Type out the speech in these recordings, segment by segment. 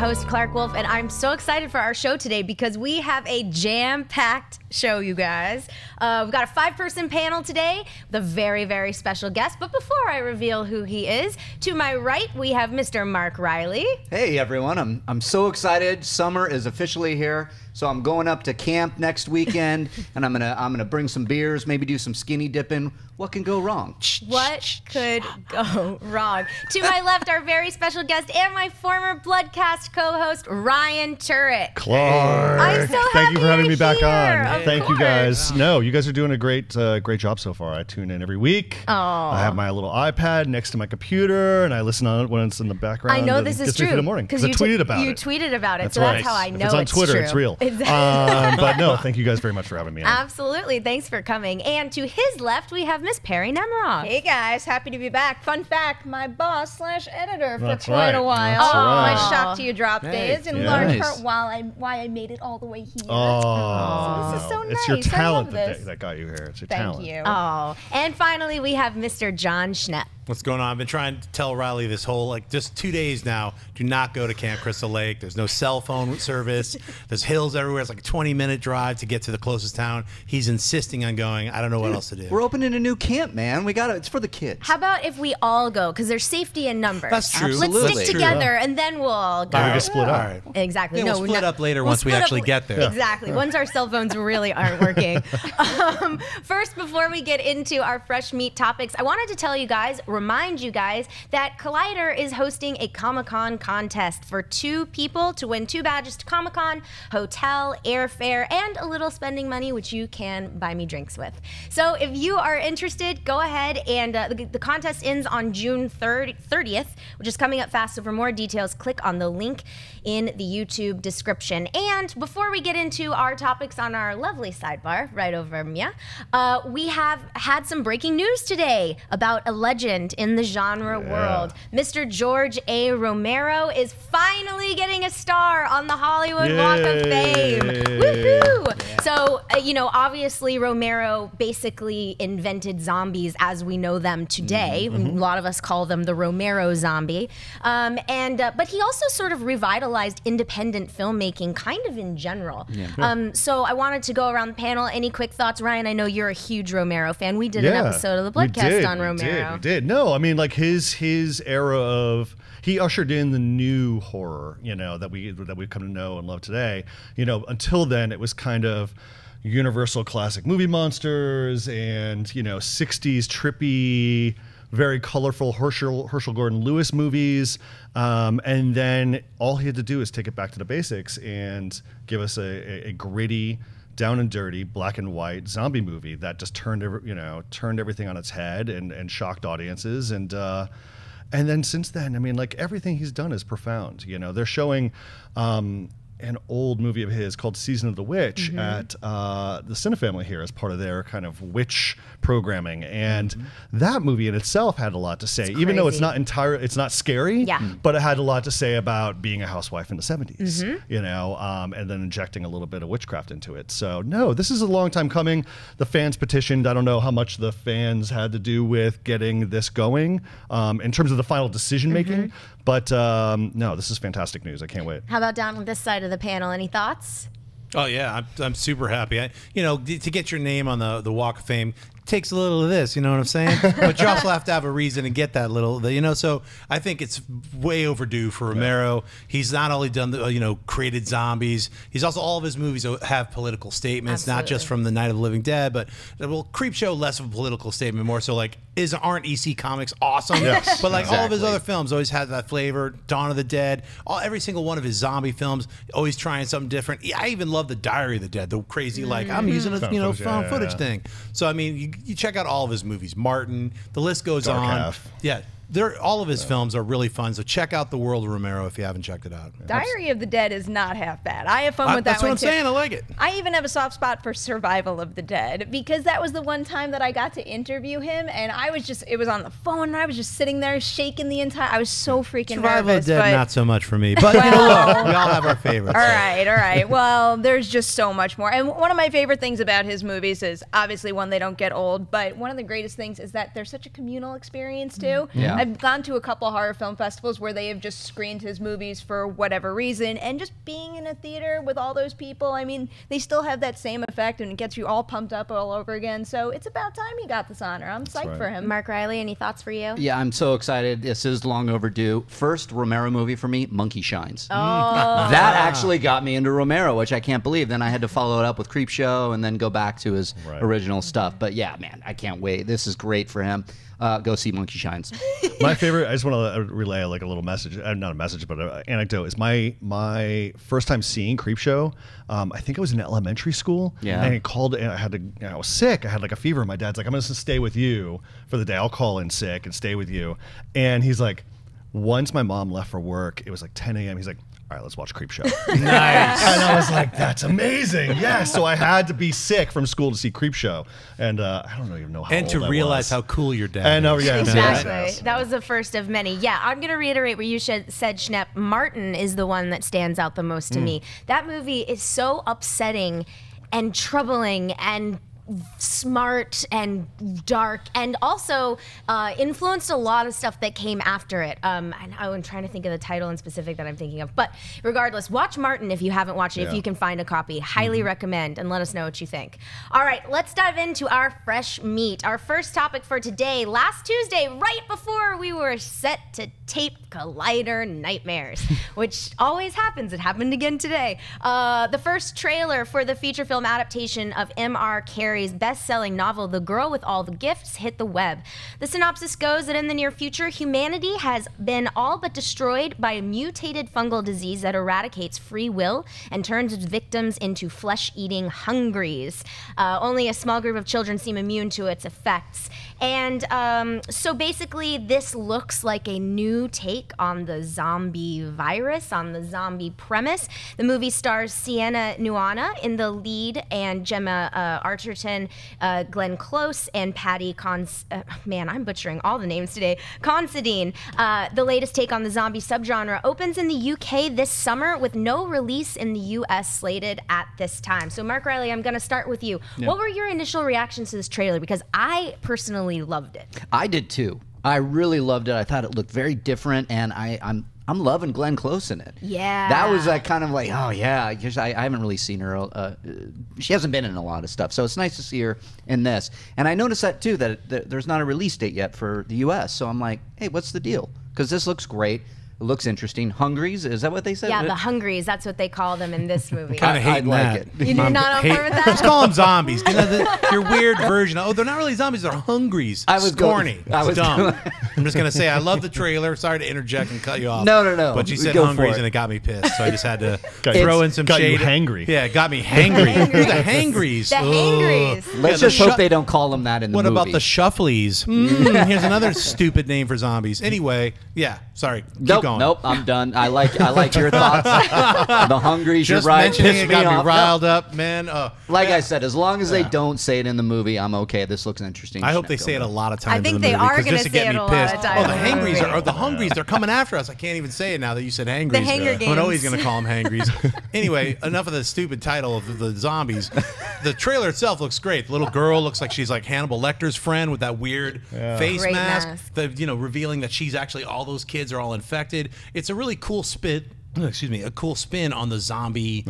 host, Clarke Wolfe, and I'm so excited for our show today because we have a jam-packed show, you guys. We've got a 5-person panel today with a very, very special guest. But before I reveal who he is, to my right, we have Mr. Mark Reilly. Hey, everyone. I'm so excited. Summer is officially here. So I'm going up to camp next weekend, and I'm gonna bring some beers, maybe do some skinny dipping. What can go wrong? What could go wrong? To my left, our very special guest and my former Bloodcast co-host, Ryan Turek. Clarke, I'm so happy thank you for having me back here. on. Thank you guys. No, you guys are doing a great job so far. I tune in every week. Oh. I have my little iPad next to my computer, and I listen on it when it's in the background. I know this is true. In the morning because I tweeted about it. You tweeted about it, That's so right. that's how I know if it's on Twitter, true. it's real. Exactly. But no, thank you guys very much for having me on. Absolutely. Thanks for coming. And to his left, we have Miss Perri Nemiroff. Hey guys, happy to be back. Fun fact, my boss / editor for That's quite right. a while. That's right. My shock to you drop days, in Yeah. large Nice. part why I made it all the way here. Oh, So this is so it's your nice. I talent love this. that got you here. It's your Thank talent. you. Oh, and finally, we have Mr. Jon Schnepp. What's going on? I've been trying to tell Reilly this whole, just 2 days now, do not go to Camp Crystal Lake. There's no cell phone service. There's hills everywhere. It's like a 20-minute drive to get to the closest town. He's insisting on going. I don't know what else to do. We're opening a new camp, man. It's for the kids. How about if we all go? Because there's safety in numbers. That's true. Let's Absolutely. stick together, and then we'll all go. Or we can split up. All right. Exactly. Yeah, no, we'll split no, up later we'll once we split up actually get there. Exactly. Once our cell phones really aren't working. First, before we get into our fresh meat topics, I wanted to remind you guys that Collider is hosting a Comic-Con contest for 2 people to win 2 badges to Comic-Con, hotel, airfare, and a little spending money, which you can buy me drinks with. So if you are interested, go ahead and the contest ends on June 30th, which is coming up fast. So for more details, click on the link in the YouTube description. And before we get into our topics on our lovely sidebar right over me, we have had some breaking news today about a legend in the genre world. Mr. George A. Romero is finally getting a star on the Hollywood Walk of Fame. Woohoo! Yeah. So, obviously Romero basically invented zombies as we know them today. A lot of us call them the Romero zombie. But he also sort of revitalized independent filmmaking kind of in general. Yeah. So I wanted to go around the panel. Any quick thoughts? Ryan, I know you're a huge Romero fan. We did an episode of the Bloodcast on Romero. We did. No, I mean, like his era of, he ushered in the new horror, that we've come to know and love today. Until then, it was kind of Universal classic movie monsters and 60s trippy, very colorful Herschel Gordon Lewis movies, and then all he had to do is take it back to the basics and give us a gritty, down and dirty, black and white zombie movie that just turned everything on its head and shocked audiences. And then since then, I mean, like, everything he's done is profound. They're showing an old movie of his called Season of the Witch at the Cinefamily here as part of their kind of witch programming, and that movie in itself had a lot to say, even though it's not scary, but it had a lot to say about being a housewife in the 70s, and then injecting a little bit of witchcraft into it. So no, this is a long time coming. The fans petitioned. I don't know how much the fans had to do with getting this going in terms of the final decision making, but no, this is fantastic news. I can't wait. How about down on this side of the panel? Any thoughts? Oh yeah, I'm super happy. To get your name on the Walk of Fame takes a little of this, you know what I'm saying? But you also have to have a reason to get that little, so I think it's way overdue for Romero. He's not only done the, created zombies, he's also, all of his movies have political statements, not just from the Night of the Living Dead, but Creepshow, less of a political statement, more so like, aren't EC Comics awesome? Yes, but like all of his other films always had that flavor. Dawn of the Dead, every single one of his zombie films, always trying something different. I even love the Diary of the Dead, the crazy, like, I'm using a found footage thing. So I mean, you check out all of his movies, Martin, the list goes Dark on. Half. Yeah. All of his films are really fun, so check out The World of Romero if you haven't checked it out. Diary of the Dead is not half bad. I have fun with that That's what one I'm too. saying. I like it. I even have a soft spot for Survival of the Dead because that was the one time that I got to interview him, and it was on the phone, and I was just sitting there shaking the entire. I was so freaking Survival nervous. of the Dead, but, not so much for me, but look, we all have our favorites. All right. Well, there's just so much more, and one of my favorite things about his movies is obviously one, they don't get old, but one of the greatest things is that they're such a communal experience too. Yeah. I've gone to a couple horror film festivals where they have just screened his movies for whatever reason, and just being in a theater with all those people, I mean, they still have that same effect, and it gets you all pumped up all over again. So it's about time he got this honor. I'm psyched for him. Mark Reilly, any thoughts for you? Yeah, I'm so excited. This is long overdue. First Romero movie for me, Monkey Shines. Oh. That actually got me into Romero, which I can't believe. Then I had to follow it up with Creepshow and then go back to his original stuff. But yeah, man, I can't wait. This is great for him. Go see Monkey Shines. My favorite, I just want to relay like a little message, not a message, but an anecdote, is my first time seeing Creepshow. I think I was in elementary school. Yeah. And he called, and I was sick. I had like a fever. My dad's like, I'm going to stay with you for the day. I'll call in sick and stay with you. And he's like, once my mom left for work, it was like 10 a.m. He's like, all right, let's watch Creepshow. Nice. And I was like, that's amazing. Yeah. So I had to be sick from school to see Creepshow. And I don't even know how And old to I realize was. how cool your dad I know, is. yeah. Exactly. That was the first of many. Yeah, I'm going to reiterate what you said, Schnepp. Martin is the one that stands out the most to me. That movie is so upsetting and troubling and smart and dark, and also influenced a lot of stuff that came after it. And I'm trying to think of the title in specific that I'm thinking of. But regardless, watch Martin if you haven't watched it, if you can find a copy. Highly recommend, and let us know what you think. All right, let's dive into our fresh meat. Our first topic for today, last Tuesday, right before we were set to tape Collider Nightmares, which always happens. It happened again today. The first trailer for the feature film adaptation of M.R. Carey's best-selling novel, The Girl with All the Gifts, hit the web. The synopsis goes that in the near future, humanity has been all but destroyed by a mutated fungal disease that eradicates free will and turns its victims into flesh-eating hungries. Only a small group of children seem immune to its effects. And so basically, this looks like a new take on the zombie virus, on the zombie premise. The movie stars Sienna Nuana in the lead, and Gemma Arterton, Glenn Close, and Patty man, I'm butchering all the names today. Considine. The latest take on the zombie subgenre opens in the UK this summer with no release in the US slated at this time. So Mark Reilly, I'm going to start with you. Yeah. What were your initial reactions to this trailer? Because I personally loved it. I did too. I really loved it. I thought it looked very different, and I'm loving Glenn Close in it. Yeah. That was kind of like, oh yeah, I haven't really seen her. She hasn't been in a lot of stuff, so it's nice to see her in this. And I noticed that too, that there's not a release date yet for the U.S. So I'm like, hey, what's the deal? Because this looks great. It looks interesting. Hungries, is that what they said? Yeah, the hungries. That's what they call them in this movie. Kind of hate like that. You're not on board with that? Let's call them zombies. You know, your weird version. Oh, they're not really zombies. They're hungries. I was corny. I was dumb. I'm just gonna say I love the trailer. Sorry to interject and cut you off. No. But you said Go hungries, for it. and it got me pissed. So I just had to throw in some got shade. You hangry. Yeah, it got me hangry. Who the hangries? The hangries. Let's just hope they don't call them that in the What movie. about the shufflies? Here's another stupid name for zombies. Anyway, yeah. Sorry. Keep going. Nope. I'm done. I like your thoughts. The hungries. Just you're right. mentioning Pissed it got me off. riled up, man. Like I said, as long as they don't say it in the movie, I'm okay. This looks interesting. I hope they say it a lot of times. I think in the they movie, are 'cause gonna just to say get it me a lot pissed. of times Oh, the in the hangries movie. are the hungries. They're coming after us. I can't even say it now that you said hangries. The Hanger I know he's Games. going to call them hangries. Anyway, enough of the stupid title of the zombies. The trailer itself looks great. The little girl looks like she's like Hannibal Lecter's friend with that weird face Great mask. mask. Revealing that she's actually all those kids are all infected. It's a really cool a cool spin on the zombie,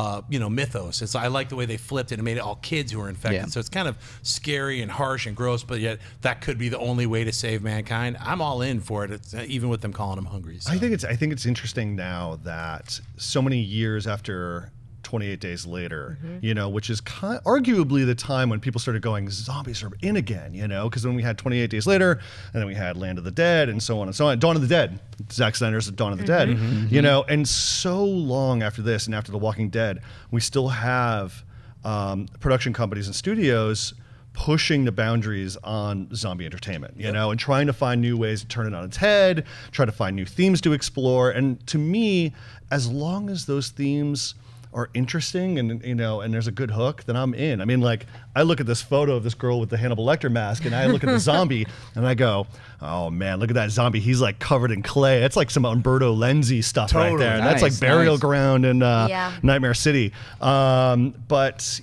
mythos. I like the way they flipped it and made it all kids who are infected. Yeah. So it's kind of scary and harsh and gross, but yet that could be the only way to save mankind. I'm all in for it. It's, even with them calling them hungry. So. I think it's interesting now that so many years after 28 Days Later, which is arguably the time when people started going, zombies are in again, because when we had 28 Days Later, and then we had Land of the Dead, and so on and so on. Dawn of the Dead, Zack Snyder's Dawn of the Dead, and so long after this and after The Walking Dead, we still have production companies and studios pushing the boundaries on zombie entertainment, and trying to find new ways to turn it on its head, try to find new themes to explore. And to me, as long as those themes are interesting and and there's a good hook, then I'm in. I mean, like, I look at this photo of this girl with the Hannibal Lecter mask, and I look at the zombie, and I go, oh man, look at that zombie. He's like covered in clay. It's like some Umberto Lenzi stuff right there. Nice, That's like Burial Ground in Nightmare City. But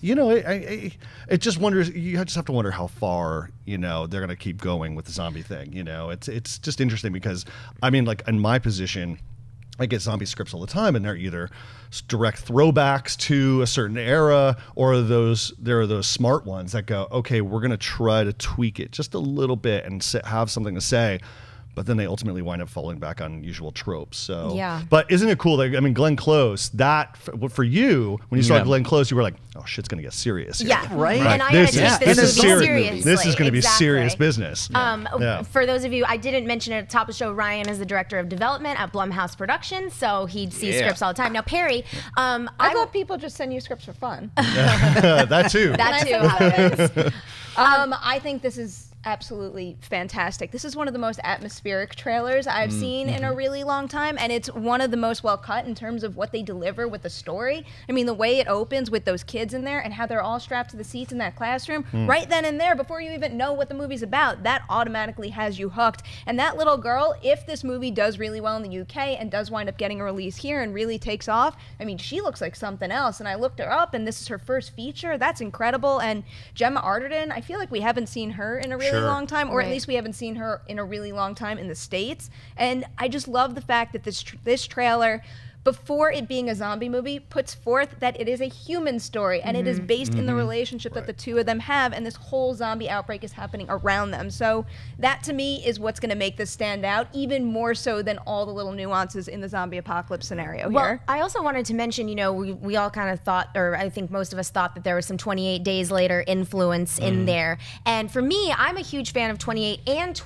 it just wonders. You just have to wonder how far they're gonna keep going with the zombie thing. It's just interesting because I mean, like, in my position, I get zombie scripts all the time, and they're either direct throwbacks to a certain era, or there are those smart ones that go, okay, we're going to try to tweak it just a little bit and have something to say. But then they ultimately wind up falling back on usual tropes. So, but isn't it cool? Like, I mean, Glenn Close. That for you, when you saw Glenn Close, you were like, "Oh, shit's gonna get serious." Here. Yeah, right. And I had to take this movie seriously. This is going to be serious business. For those of you, I didn't mention at the top of the show, Ryan is the director of development at Blumhouse Productions, so he sees scripts all the time. Now, Perri, I thought people just send you scripts for fun. That too. That too happens. I think this is absolutely fantastic. This is one of the most atmospheric trailers I've seen in a really long time, and it's one of the most well cut in terms of what they deliver with the story. I mean, the way it opens with those kids in there and how they're all strapped to the seats in that classroom, right then and there, before you even know what the movie's about, that automatically has you hooked. And that little girl, if this movie does really well in the UK and does wind up getting a release here and really takes off, I mean, she looks like something else. And I looked her up, and this is her first feature. That's incredible. And Gemma Arterton, I feel like we haven't seen her in a really long time, or at least we haven't seen her in a really long time in the States. And I just love the fact that this trailer, before it being a zombie movie, puts forth that it is a human story, and it is based in the relationship that the two of them have, and this whole zombie outbreak is happening around them. So that, to me, is what's going to make this stand out, even more so than all the little nuances in the zombie apocalypse scenario here. I also wanted to mention, we all kind of thought, or I think most of us thought, that there was some 28 Days Later influence in there. And for me, I'm a huge fan of 28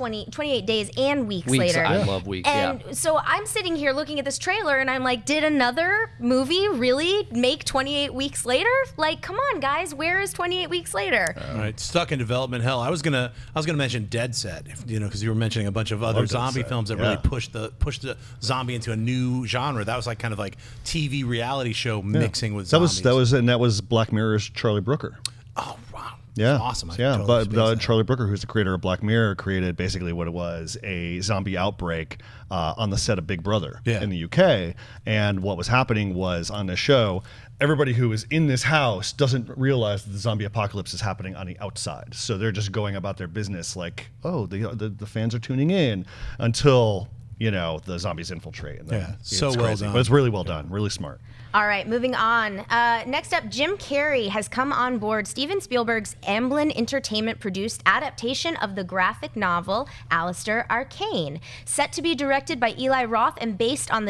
Days and Weeks Later. I love Weeks, And so I'm sitting here looking at this trailer, and I'm like, did another movie really make 28 Weeks Later? Like, come on, guys, where is 28 Weeks Later? All right, stuck in development hell. I was gonna mention Dead Set, because you were mentioning a bunch of other zombie films that really pushed the zombie into a new genre. That was like kind of like TV reality show mixing with zombies. That was Black Mirror's Charlie Brooker. Oh wow. Yeah, awesome. But Charlie Brooker, who's the creator of Black Mirror, created basically what it was, a zombie outbreak on the set of Big Brother in the UK. And what was happening was, on the show, everybody who is in this house doesn't realize that the zombie apocalypse is happening on the outside. So they're just going about their business like, oh, the fans are tuning in, until the zombies infiltrate. And so it's well crazy. done. But it's really well done, really smart. All right, moving on. Next up, Jim Carrey has come on board Steven Spielberg's Amblin Entertainment-produced adaptation of the graphic novel Aleister, Arcane. Set to be directed by Eli Roth and based on the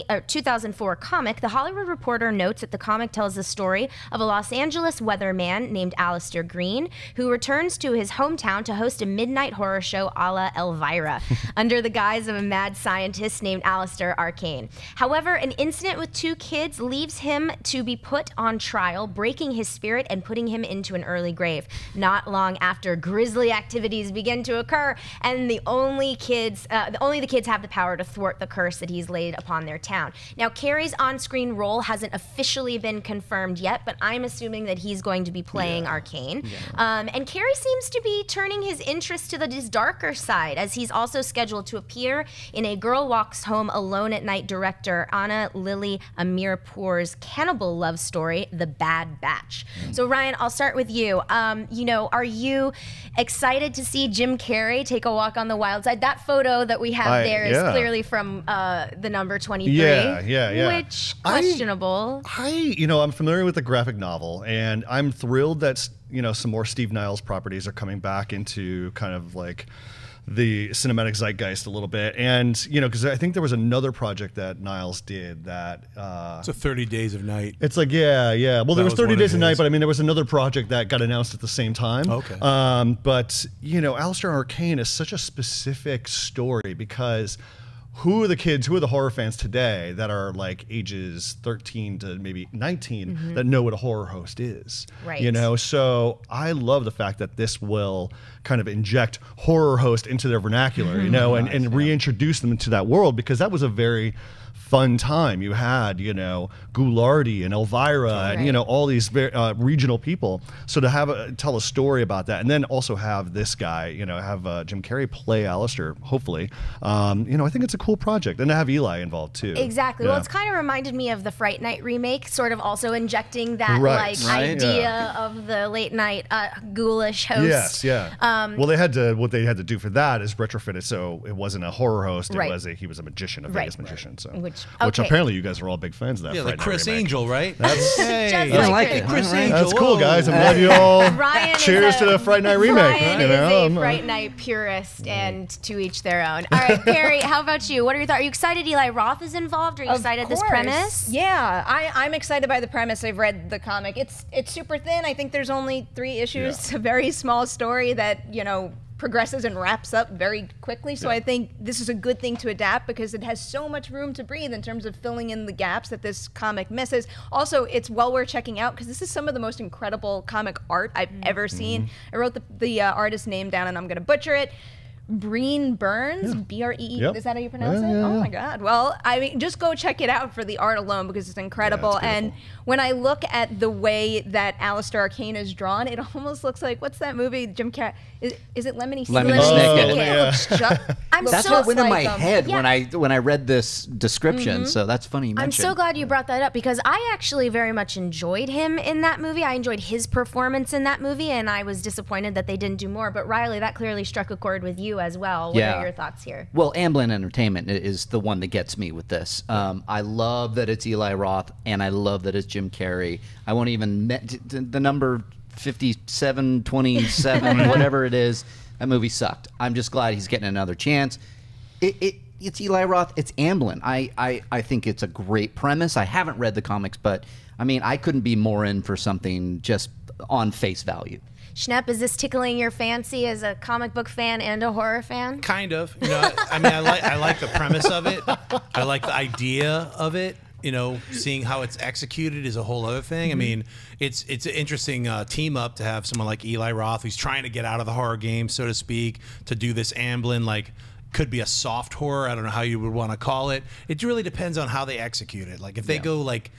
2004 comic, The Hollywood Reporter notes that the comic tells the story of a Los Angeles weatherman named Aleister Green, who returns to his hometown to host a midnight horror show a la Elvira, under the guise of a mad scientist named Aleister Arcane. However, an incident with two kids leaves him to be put on trial, breaking his spirit and putting him into an early grave. Not long after, grisly activities begin to occur, and only the kids have the power to thwart the curse that he's laid upon their town. Now, Carrey's on-screen role hasn't officially been confirmed yet, but I'm assuming that he's going to be playing Arcane. And Carrey seems to be turning his interest to his darker side, as he's also scheduled to appear in A Girl Walks Home Alone at Night director Anna Lily Amirpour's cannibal love story, The Bad Batch. So Ryan, I'll start with you. Are you excited to see Jim Carrey take a walk on the wild side? That photo that we have there is clearly from the number 23. Yeah. Which, questionable. I'm familiar with the graphic novel, and I'm thrilled that some more Steve Niles properties are coming back into kind of like the cinematic zeitgeist a little bit. And because I think there was another project that Niles did that it's a 30 Days of Night. It's like well, there was 30 Days of Night, but I mean there was another project that got announced at the same time. Okay. But Aleister Arcane is such a specific story, because who are the horror fans today that are like ages 13 to maybe 19 that know what a horror host is? Right. So I love the fact that this will kind of inject horror host into their vernacular, and reintroduce them into that world, because that was a very fun time. You had, you know, Ghoulardi and Elvira and, you know, all these regional people. So to have tell a story about that, and then also have this guy, you know, have Jim Carrey play Aleister, hopefully, you know, I think it's a cool project. And to have Eli involved too. Exactly. Yeah. Well, it's kind of reminded me of the Fright Night remake, sort of also injecting that idea of the late night ghoulish host. Yes, yeah. Well, they had to, what they had to do for that is retrofit it so it wasn't a horror host. It was he was a magician, a Vegas magician. So which apparently you guys are all big fans of that. Yeah, Fright like Night Chris remake. Angel, right? Just I like it. Chris All right. Angel. That's cool, guys. I'm glad you all. Ryan cheers to the Fright Night remake. Ryan you know? is a Fright Night purist, and to each their own. All right, Perri, how about you? What are your thoughts? Are you excited Eli Roth is involved? Are you excited this premise? Yeah, I'm excited by the premise. I've read the comic. It's super thin. I think there's only 3 issues. It's a very small story that, you know, progresses and wraps up very quickly. So I think this is a good thing to adapt because it has so much room to breathe in terms of filling in the gaps that this comic misses. Also, it's well worth checking out because this is some of the most incredible comic art I've ever seen. I wrote the artist's name down and I'm going to butcher it. Breen Burns, B-R-E-E. Is that how you pronounce it? Oh my God. Well, I mean, just go check it out for the art alone because it's incredible. It's and when I look at the way that Aleister Arcane is drawn, it almost looks like, what's that movie? Jim Carrey. Is it Lemony Snicket? Lemony Snicket. That's what went in my head when I read this description. So that's funny you mentioned. I'm so glad you brought that up because I actually very much enjoyed him in that movie. I enjoyed his performance in that movie, and I was disappointed that they didn't do more. But Reilly, that clearly struck a chord with you as well. What are your thoughts here? Well, Amblin Entertainment is the one that gets me with this. I love that it's Eli Roth, and I love that it's Jim Carrey. I won't even the number 5727, whatever it is. That movie sucked. I'm just glad he's getting another chance. It's Eli Roth. It's Amblin. I think it's a great premise. I haven't read the comics, but I mean, I couldn't be more in for something just on face value. Schnepp, is this tickling your fancy as a comic book fan and a horror fan? Kind of. You know, I mean, I like the premise of it. I like the idea of it. You know, seeing how it's executed is a whole other thing. I mean, it's an interesting team up to have someone like Eli Roth who's trying to get out of the horror game, so to speak, to do this Amblin, like, could be a soft horror. I don't know how you would want to call it. It really depends on how they execute it. Like, if they go like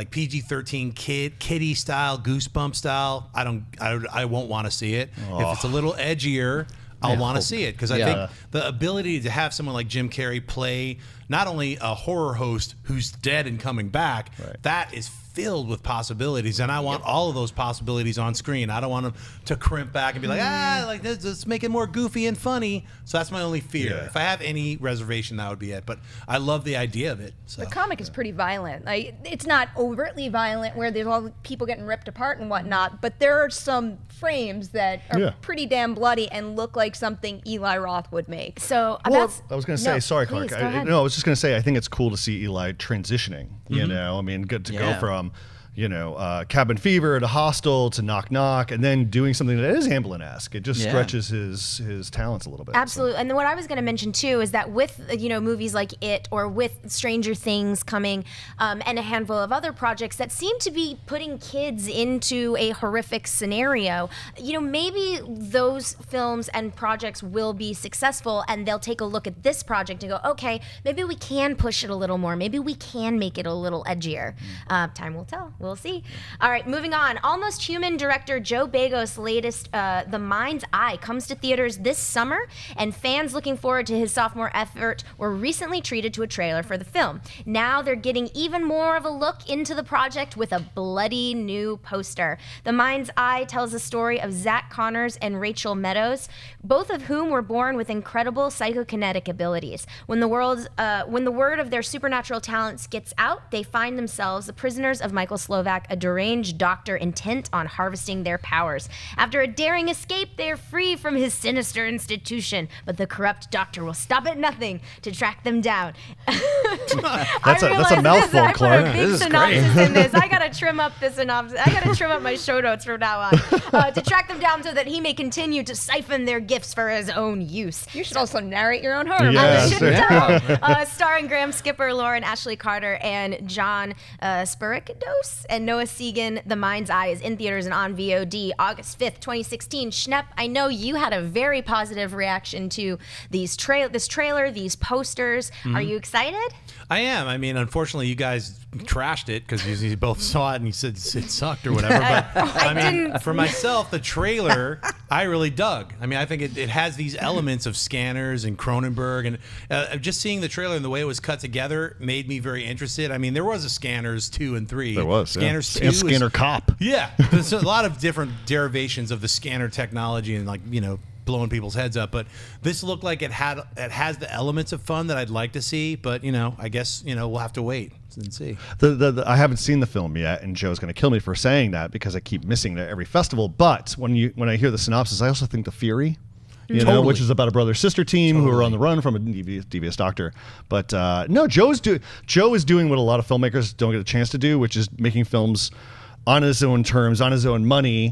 PG-13 kiddie style, Goosebump style, I won't want to see it. If it's a little edgier, I'll want to see it because I think the ability to have someone like Jim Carrey play not only a horror host who's dead and coming back, that is filled with possibilities, and I want all of those possibilities on screen. I don't want them to crimp back and be like, like this, let's make it more goofy and funny. So that's my only fear. If I have any reservation, that would be it. But I love the idea of it. So. The comic is pretty violent. Like, it's not overtly violent where there's all the people getting ripped apart and whatnot, but there are some frames that are pretty damn bloody and look like something Eli Roth would make. So I was going to say, sorry, Clarke. I was just going to say, I think it's cool to see Eli transitioning. You know, I mean, good to go from, you know, Cabin Fever to Hostel to Knock Knock, and then doing something that is Amblin-esque. It just stretches his talents a little bit. Absolutely. And then what I was going to mention too is that with, you know, movies like It or with Stranger Things coming and a handful of other projects that seem to be putting kids into a horrific scenario, you know, maybe those films and projects will be successful and they'll take a look at this project and go, okay, maybe we can push it a little more. Maybe we can make it a little edgier. Time will tell. We'll see. All right, moving on. Almost Human director Joe Begos' latest, The Mind's Eye, comes to theaters this summer, and fans looking forward to his sophomore effort were recently treated to a trailer for the film. Now they're getting even more of a look into the project with a bloody new poster. The Mind's Eye tells the story of Zach Connors and Rachel Meadows, both of whom were born with incredible psychokinetic abilities. When the word of their supernatural talents gets out, they find themselves the prisoners of Michael Slovak, a deranged doctor intent on harvesting their powers. After a daring escape, they are free from his sinister institution, but the corrupt doctor will stop at nothing to track them down. That's a mouthful, I Clarke. put a big synopsis in this. I gotta trim up the synopsis. I gotta trim up my show notes from now on to track them down so that he may continue to siphon their gifts for his own use. You should also narrate your own horror Yeah. Starring Graham Skipper, Lauren Ashley Carter, and John Spirikidos. Lewis and Noah Segan, The Mind's Eye, is in theaters and on VOD August 5th, 2016. Schnepp, I know you had a very positive reaction to this trailer, these posters. Are you excited? I am. I mean, unfortunately, you guys trashed it because you both saw it and you said it sucked or whatever. But I mean, for myself, the trailer, I really dug. I mean, I think it has these elements of Scanners and Cronenberg, and just seeing the trailer and the way it was cut together made me very interested. I mean, there was a Scanners 2 and 3. There was. Scanners 2 and Scanner Cop. Yeah, there's a lot of different derivations of the scanner technology and, like, you know, blowing people's heads up, but this looked like it has the elements of fun that I'd like to see, but, you know, I guess, you know, we'll have to wait and see. I haven't seen the film yet, and Joe's going to kill me for saying that because I keep missing it at every festival. But when I hear the synopsis, I also think The Fury, you know, which is about a brother-sister team who are on the run from a devious doctor. But no, Joe is doing what a lot of filmmakers don't get a chance to do, which is making films on his own terms, on his own money.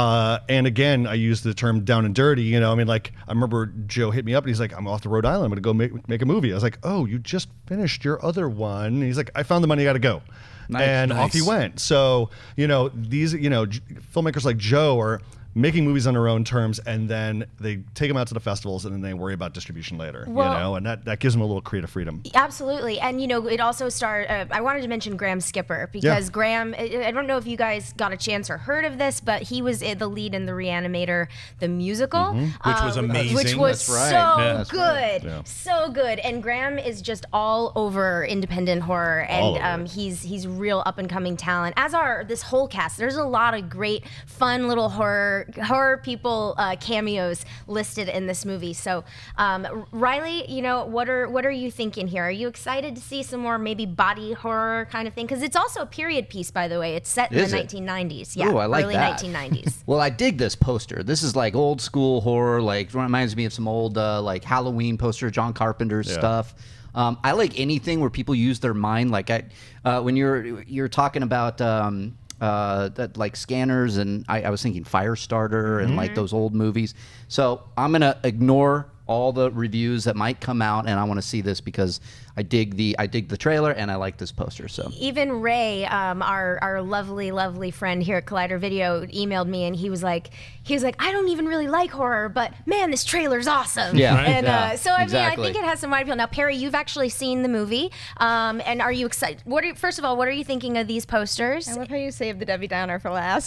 And again, I use the term down and dirty. You know, I mean, like, I remember Joe hit me up and he's like, I'm off to Rhode Island. I'm going to go make a movie. I was like, oh, you just finished your other one. And he's like, I found the money. I got to go. Nice. Off he went. So, you know, these, you know, filmmakers like Joe are making movies on their own terms, and then they take them out to the festivals, and then they worry about distribution later. Well, you know, and that gives them a little creative freedom. Absolutely, and you know, it also starred. I wanted to mention Graham Skipper because Graham. I don't know if you guys got a chance or heard of this, but he was the lead in The Reanimator, the musical, which was amazing. Which was so good, right. Yeah. so good. And Graham is just all over independent horror, and he's real up and coming talent. As are this whole cast. There's a lot of great, fun little horror people cameos listed in this movie. So, Reilly, you know, what are you thinking here? Are you excited to see some more maybe body horror kind of thing? Because it's also a period piece, by the way. It's set in the 1990s. Yeah, ooh, I like early that. 1990s. Well, I dig this poster. This is like old school horror. Like, reminds me of some old like Halloween poster, John Carpenter's stuff. I like anything where people use their mind. Like when you're talking about. That like Scanners, and I was thinking Firestarter and like those old movies. So I'm gonna ignore all the reviews that might come out, and I want to see this because I dig the trailer and I like this poster. So even Ray, our lovely friend here at Collider Video, emailed me and he was like, I don't even really like horror, but man, this trailer's awesome. Yeah, and so I exactly. mean, I think it has some wide appeal. Now, Perri, you've actually seen the movie, and are you excited? First of all, what are you thinking of these posters? I love how you saved the Debbie Downer for last.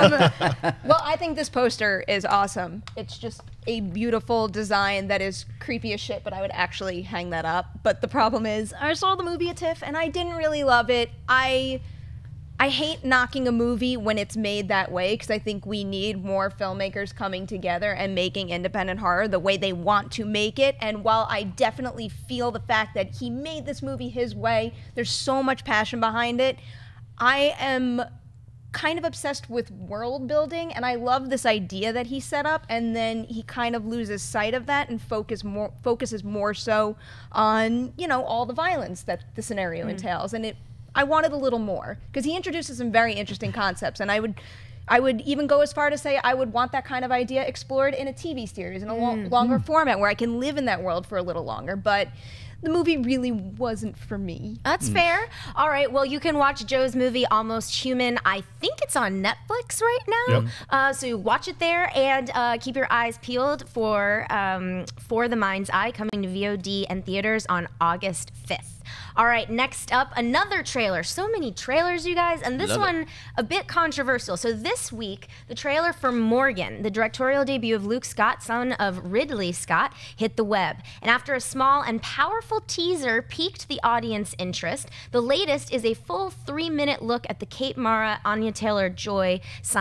Well, I think this poster is awesome. It's just a beautiful design that is creepy as shit, but I would actually hang that up. But the problem is, I saw the movie at TIFF and I didn't really love it. I hate knocking a movie when it's made that way, because I think we need more filmmakers coming together and making independent horror the way they want to make it. And while I definitely feel the fact that he made this movie his way, there's so much passion behind it, I am kind of obsessed with world building, and I love this idea that he set up, and then he kind of loses sight of that and focuses more so on, you know, all the violence that the scenario entails. And I wanted a little more, because he introduces some very interesting concepts, and I would even go as far to say I would want that kind of idea explored in a TV series in a longer format where I can live in that world for a little longer. But the movie really wasn't for me. That's fair. All right. Well, you can watch Joe's movie Almost Human. I think it's on Netflix right now. Yep. So watch it there, and keep your eyes peeled for The Mind's Eye, coming to VOD and theaters on August 5th. All right, next up, another trailer. So many trailers, you guys, and this one a bit controversial. So this week, the trailer for Morgan, the directorial debut of Luke Scott, son of Ridley Scott, hit the web. And after a small and powerful teaser piqued the audience interest, the latest is a full 3-minute look at the Kate Mara, Anya Taylor-Joy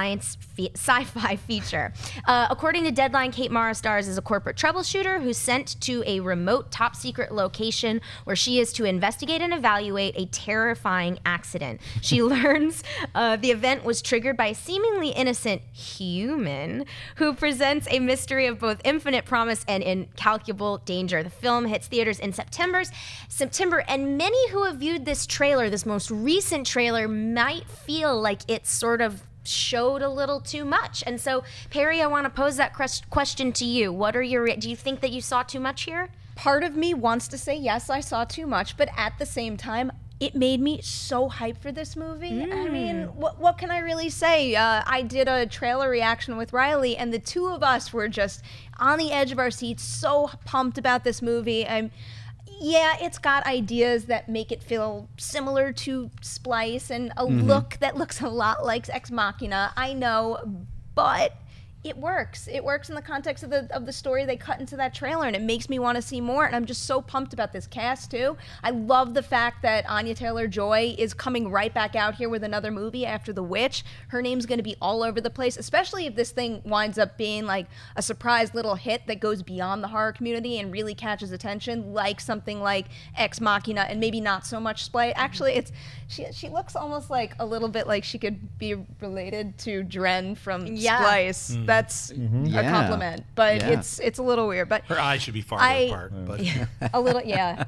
sci-fi feature. According to Deadline, Kate Mara stars as a corporate troubleshooter who's sent to a remote top-secret location where she is to investigate and evaluate a terrifying accident. She learns the event was triggered by a seemingly innocent human who presents a mystery of both infinite promise and incalculable danger. The film hits theaters in September, and many who have viewed this trailer, this most recent trailer, might feel like it sort of showed a little too much. And so, Perri, I want to pose that question to you. Do you think that you saw too much here? Part of me wants to say, yes, I saw too much, but at the same time, it made me so hyped for this movie. I mean, what can I really say? I did a trailer reaction with Reilly, and the two of us were just on the edge of our seats, so pumped about this movie. Yeah, it's got ideas that make it feel similar to Splice and a look that looks a lot like Ex Machina. I know, but it works. It works in the context of the story they cut into that trailer, and it makes me want to see more. And I'm just so pumped about this cast too. I love the fact that Anya Taylor-Joy is coming right back out here with another movie after The Witch. Her name's going to be all over the place, especially if this thing winds up being like a surprise little hit that goes beyond the horror community and really catches attention, like something like Ex Machina, and maybe not so much Splay. Actually, she looks almost like a little bit like she could be related to Dren from Splice. That's a compliment, but it's a little weird. But her eyes should be farther apart. But. A little, yeah.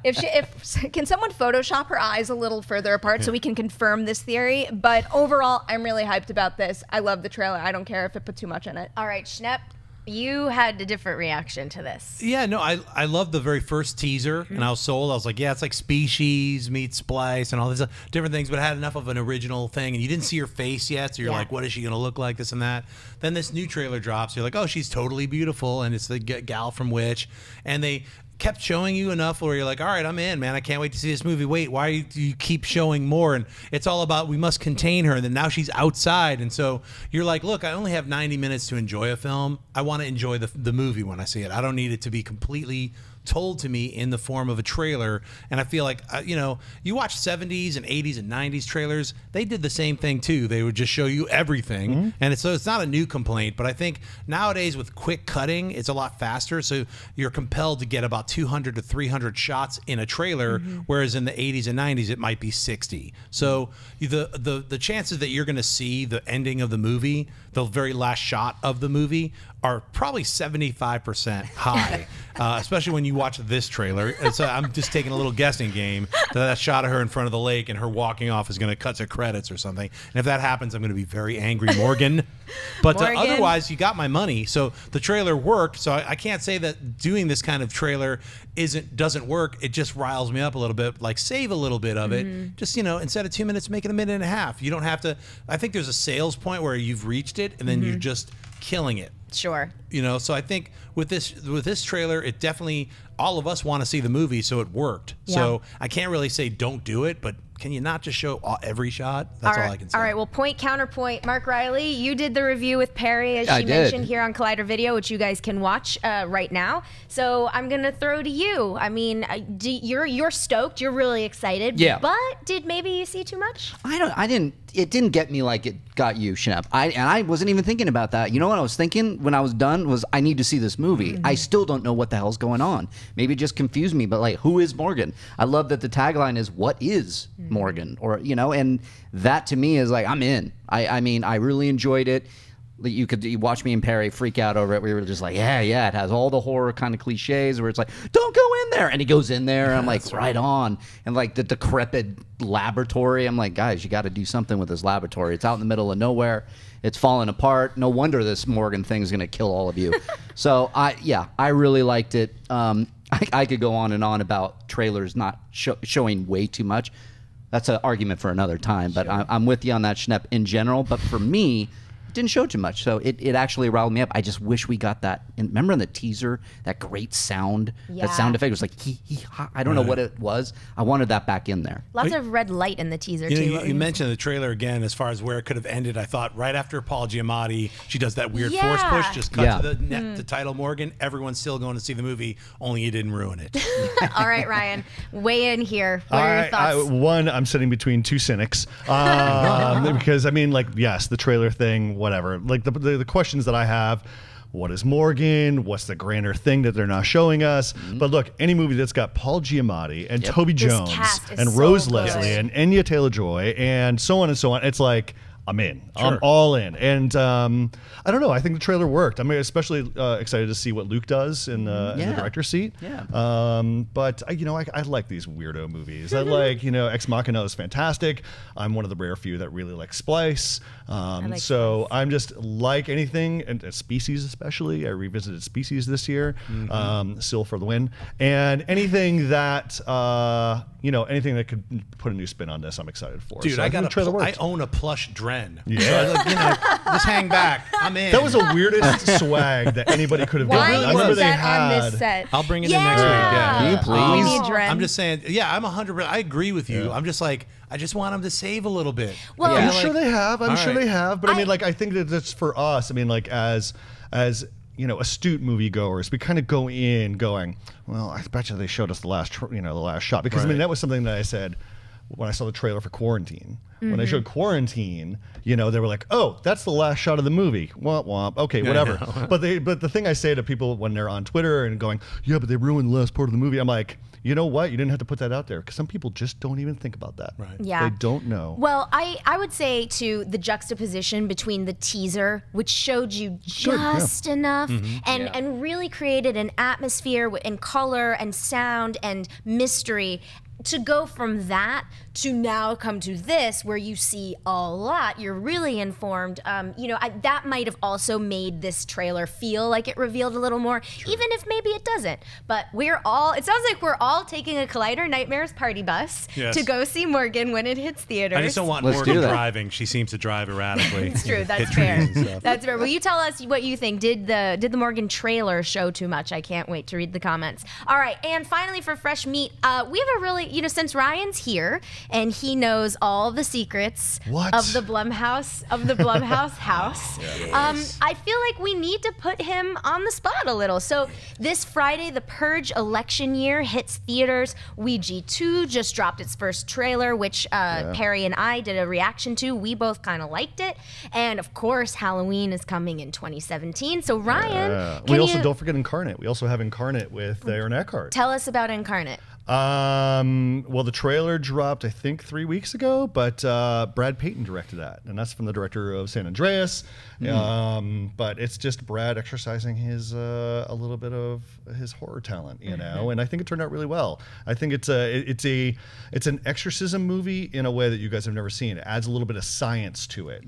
Can someone Photoshop her eyes a little further apart so we can confirm this theory? But overall, I'm really hyped about this. I love the trailer. I don't care if it put too much in it. All right, Schnepp, you had a different reaction to this. Yeah, no, I loved the very first teaser, and I was sold. I was like, yeah, it's like Species meets Splice and all these different things, but it had enough of an original thing, and you didn't see her face yet, so you're like, what is she going to look like, this and that. Then this new trailer drops. You're like, oh, she's totally beautiful, and it's the gal from Witch, and they kept showing you enough where you're like, all right, I'm in, man. I can't wait to see this movie. Wait, why do you keep showing more? And it's all about we must contain her. And then now she's outside. And so you're like, look, I only have 90 minutes to enjoy a film. I want to enjoy the movie when I see it. I don't need it to be completely told to me in the form of a trailer. And I feel like, you know, you watch 70s and 80s and 90s trailers, they did the same thing too. They would just show you everything. And so it's not a new complaint, but I think nowadays with quick cutting, it's a lot faster. So you're compelled to get about 200 to 300 shots in a trailer, whereas in the 80s and 90s, it might be 60. So the chances that you're going to see the ending of the movie, the very last shot of the movie, are probably 75% high, especially when you watch this trailer. So I'm just taking a little guessing game that shot of her in front of the lake and her walking off is going to cut to credits or something. And if that happens, I'm going to be very angry, Morgan. But otherwise, you got my money. So the trailer worked. So I can't say that doing this kind of trailer doesn't work. It just riles me up a little bit. Like, save a little bit of it. Just, you know, instead of 2 minutes, make it a minute and a half. You don't have to. I think there's a sales point where you've reached it and then you're just killing it. Sure. You know, so I think with this trailer, it definitely, all of us want to see the movie, so it worked. Yeah. So I can't really say don't do it, but can you not just show every shot? That's all I can say. All right, well, point, counterpoint. Mark Reilly, you did the review with Perri, as she mentioned here on Collider Video, which you guys can watch right now. So I'm going to throw to you. I mean, you're stoked. You're really excited. Yeah. But did maybe you see too much? It didn't get me like it got you, Schnepp. I wasn't even thinking about that. You know what I was thinking when I was done was I need to see this movie. I still don't know what the hell's going on. Maybe it just confused me, but like, who is Morgan? I love that the tagline is, what is Morgan? Or, you know, and that to me is like, I'm in. I mean, I really enjoyed it. You watch me and Perri freak out over it. We were just like, yeah, it has all the horror kind of cliches where it's like, don't go in there. And he goes in there, and I'm like, right on. And like the decrepit laboratory, I'm like, guys, you got to do something with this laboratory. It's out in the middle of nowhere. It's falling apart. No wonder this Morgan thing is going to kill all of you. So I really liked it. I could go on and on about trailers not showing way too much. That's an argument for another time. But I'm with you on that, Schnepp, in general. But for me, didn't show too much, so it actually riled me up. I just wish we got that. And remember in the teaser, that great sound, that sound effect was like he ha. I don't know what it was. I wanted that back in there. Lots of red light in the teaser too. You mentioned the trailer again as far as where it could have ended. I thought right after Paul Giamatti, she does that weird force push, just cut to the title Morgan. Everyone's still going to see the movie, only you didn't ruin it. All right, Ryan, weigh in here. What are your thoughts? One, I'm sitting between two cynics because I mean, like, yes, the trailer thing. Whatever. Like the questions that I have, what is Morgan? What's the grander thing that they're not showing us? But look, any movie that's got Paul Giamatti and Toby Jones and Rose Leslie and Anya Taylor-Joy and so on, it's like, I'm in. Sure. I'm all in. And I don't know. I think the trailer worked. I'm especially excited to see what Luke does in the director's seat. Yeah. But I like these weirdo movies. I like, Ex Machina is fantastic. I'm one of the rare few that really like Splice. like So I'm just like anything, and Species especially. I revisited Species this year. Still for the win. And anything that anything that could put a new spin on this, I'm excited for. Dude, So I think got the trailer worked. I own a plush Dren. Yeah. So just hang back. I'm in. That was the weirdest swag that anybody could have done. Why I remember was they that on had. this set? I'll bring it in next week. Yeah. Can you please? We need Dren. I'm just saying, I'm 100%. I agree with you. I'm just like, I just want them to save a little bit. Well, I'm Yeah. sure they have. I'm All sure right. they have. But I mean, like, I think that that's for us. I mean, like, as astute moviegoers, we kind of go in going, well, I bet you they showed us the last shot, because I mean, Right. that was something that I said when I saw the trailer for Quarantine. When I showed Quarantine, they were like, "Oh, that's the last shot of the movie." Womp womp. Okay, whatever. But the thing I say to people when they're on Twitter and going, "Yeah, but they ruined the last part of the movie," I'm like, you know what? You didn't have to put that out there, because some people just don't even think about that. Right. Yeah. They don't know. Well, I would say, to the juxtaposition between the teaser, which showed you just enough and really created an atmosphere and color and sound and mystery, to go from that to now come to this, where you see a lot, you're really informed. That might have also made this trailer feel like it revealed a little more, even if maybe it doesn't. But it sounds like we're all taking a Collider Nightmares party bus Yes. to go see Morgan when it hits theaters. I just don't want Let's Morgan do that. driving. She seems to drive erratically. It's true. That's Hit fair. trees and stuff. That's fair. Will you tell us what you think? Did the Morgan trailer show too much? I can't wait to read the comments. All right, and finally for Fresh Meat, we have a really, since Ryan's here and he knows all the secrets of the Blumhouse house. I feel like we need to put him on the spot a little. So this Friday, The Purge election year hits theaters. Ouija 2 just dropped its first trailer, which Perri and I did a reaction to. We both kind of liked it. And of course, Halloween is coming in 2017. So Ryan, we also don't forget Incarnate. We also have Incarnate with Aaron Eckhart. tell us about Incarnate. Well, the trailer dropped, I think, 3 weeks ago, but Brad Payton directed that, and that's from the director of San Andreas. But it's just Brad exercising his a little bit of his horror talent, and I think it turned out really well. I think it's an exorcism movie in a way that you guys have never seen. It adds a little bit of science to it.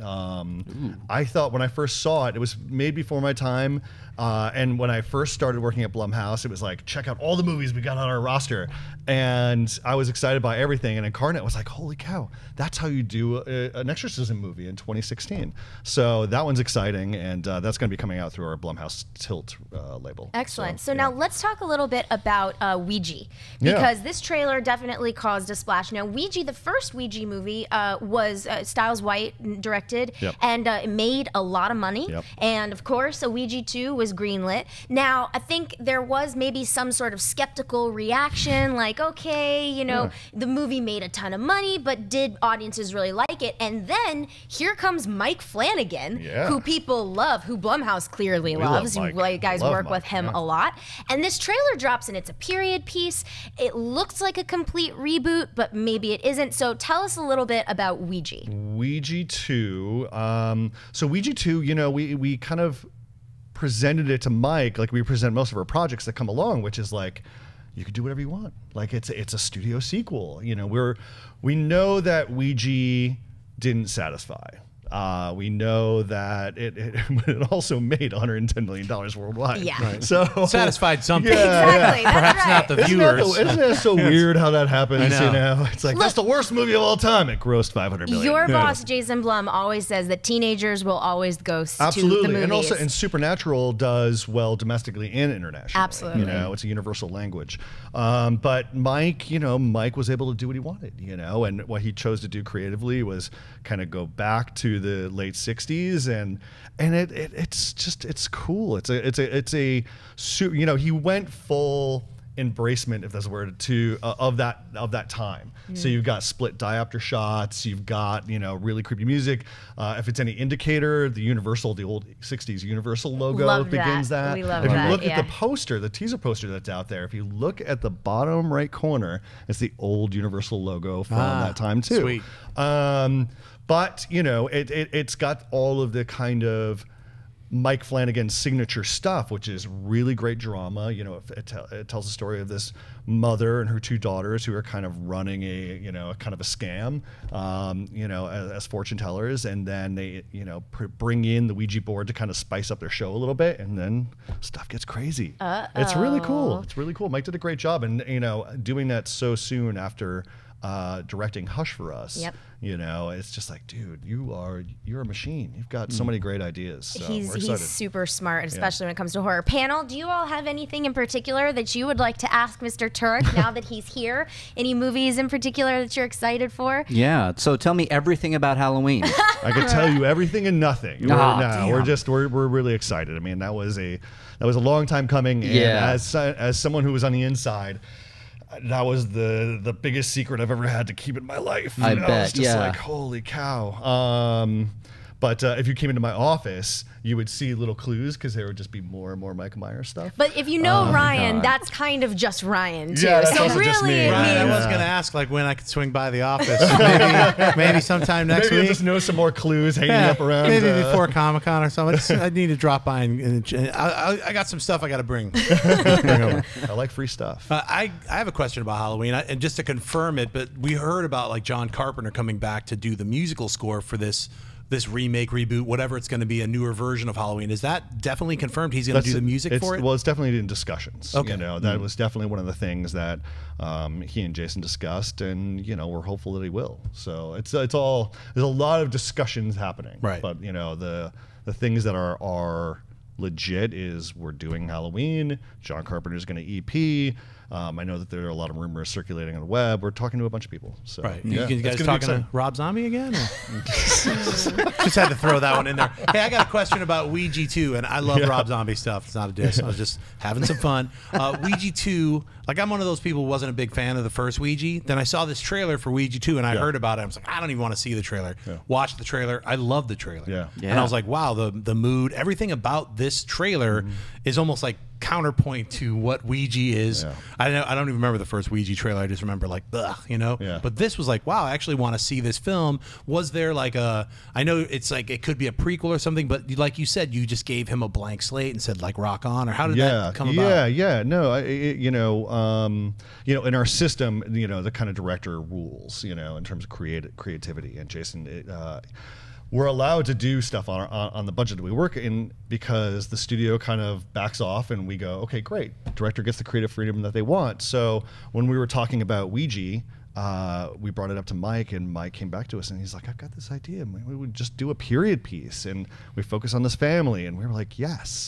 I thought when I first saw it, it was made before my time. And when I first started working at Blumhouse, it was like, check out all the movies we got on our roster. And I was excited by everything. And Incarnate was like, holy cow, that's how you do an exorcism movie in 2016. So that one's exciting. And that's going to be coming out through our Blumhouse Tilt label. Excellent. So now let's talk a little bit about Ouija, because this trailer definitely caused a splash. Now, Ouija, the first Ouija movie, was Styles White directed, and it made a lot of money. And of course, Ouija 2 was greenlit. Now, I think there was maybe some sort of skeptical reaction, like, okay, the movie made a ton of money, but did audiences really like it? And then here comes Mike Flanagan, who people love, who Blumhouse clearly loves. Love You guys work with him a lot. And this trailer drops, and it's a period piece. It looks like a complete reboot, but maybe it isn't. So tell us a little bit about Ouija. Ouija 2. So Ouija 2, we kind of presented it to Mike like we present most of our projects that come along, which is like, you could do whatever you want. Like it's a studio sequel. We know that Ouija didn't satisfy. We know that it also made $110 million worldwide. Yeah. Right. So Satisfied something. Exactly. That's Perhaps right. not the viewers. Isn't that so weird how that happens? I know. It's like, that's the worst movie of all time. It grossed $500 million. Your boss, Jason Blum, always says that teenagers will always ghost to the movies. And also, and Supernatural does well domestically and internationally. Absolutely. It's a universal language. But Mike, Mike was able to do what he wanted, and what he chose to do creatively was kind of go back to the late 60s, and it's cool. He went full embracement, if that's a word, of that time. So you've got split diopter shots, you've got really creepy music. If it's any indicator, the old 60s Universal logo Love begins that. that. We love if that, you look yeah. at the poster, the teaser poster that's out there, if you look at the bottom right corner, it's the old Universal logo from that time too. Sweet. But you know, it's got all of the kind of Mike Flanagan's signature stuff, which is really great drama. You know, it tells the story of this mother and her two daughters who are kind of running a kind of a scam, as fortune tellers, and then they bring in the Ouija board to kind of spice up their show a little bit, and then stuff gets crazy. It's really cool. It's really cool. Mike did a great job, and doing that so soon after directing Hush for us. Yep. It's just like, dude, you're a machine. You've got so many great ideas. So we're excited. He's super smart, especially when it comes to horror. Panel, do you all have anything in particular that you would like to ask Mr. Turek now that he's here? Any movies in particular that you're excited for? Yeah. So tell me everything about Halloween. I could tell you everything and nothing. We're really excited. I mean, that was a long time coming. And as someone who was on the inside, that was the biggest secret I've ever had to keep in my life. I bet. It's just like, holy cow. But if you came into my office, you would see little clues because there would just be more and more Michael Myers stuff. But if you know Ryan, that's kind of just Ryan too. Yeah, that's so also really, just me. Ryan, I was going to ask when I could swing by the office. Maybe sometime next Maybe week. I'll just know some more clues hanging up around. Maybe before Comic-Con or something. I need to drop by and I got some stuff I got to bring. I like free stuff. I have a question about Halloween, and just to confirm it, but we heard about like John Carpenter coming back to do the musical score for this remake, reboot, whatever it's going to be, a newer version of Halloween. Is that definitely confirmed? He's going to do the music for it? Well, it's definitely in discussions. Okay. That was definitely one of the things that he and Jason discussed, and we're hopeful that he will. So there's a lot of discussions happening. Right. But the things that are legit is we're doing Halloween. John Carpenter's going to EP. I know that there are a lot of rumors circulating on the web. We're talking to a bunch of people. So, right. Yeah, you guys talking to Rob Zombie again? Just had to throw that one in there. Hey, I got a question about Ouija 2, and I love Rob Zombie stuff. It's not a diss. I was just having some fun. Ouija 2, like I'm one of those people who wasn't a big fan of the first Ouija. Then I saw this trailer for Ouija 2, and I heard about it. I was like, I don't even want to see the trailer. Yeah. Watch the trailer. I love the trailer. Yeah. And I was like, wow, the mood, everything about this trailer is almost like counterpoint to what Ouija is. Yeah. I don't even remember the first Ouija trailer. I just remember like, ugh, Yeah. But this was like, wow, I actually want to see this film. Was there like I know it's like it could be a prequel or something, but like you said, you just gave him a blank slate and said like rock on, or how did that come about? Yeah. No, in our system, the kind of director rules, in terms of creativity, and Jason, we're allowed to do stuff on the budget that we work in because the studio kind of backs off and we go, okay, great. Director gets the creative freedom that they want. So when we were talking about Ouija, we brought it up to Mike, and Mike came back to us and he's like, I've got this idea. We would just do a period piece and we focus on this family. And we were like, yes.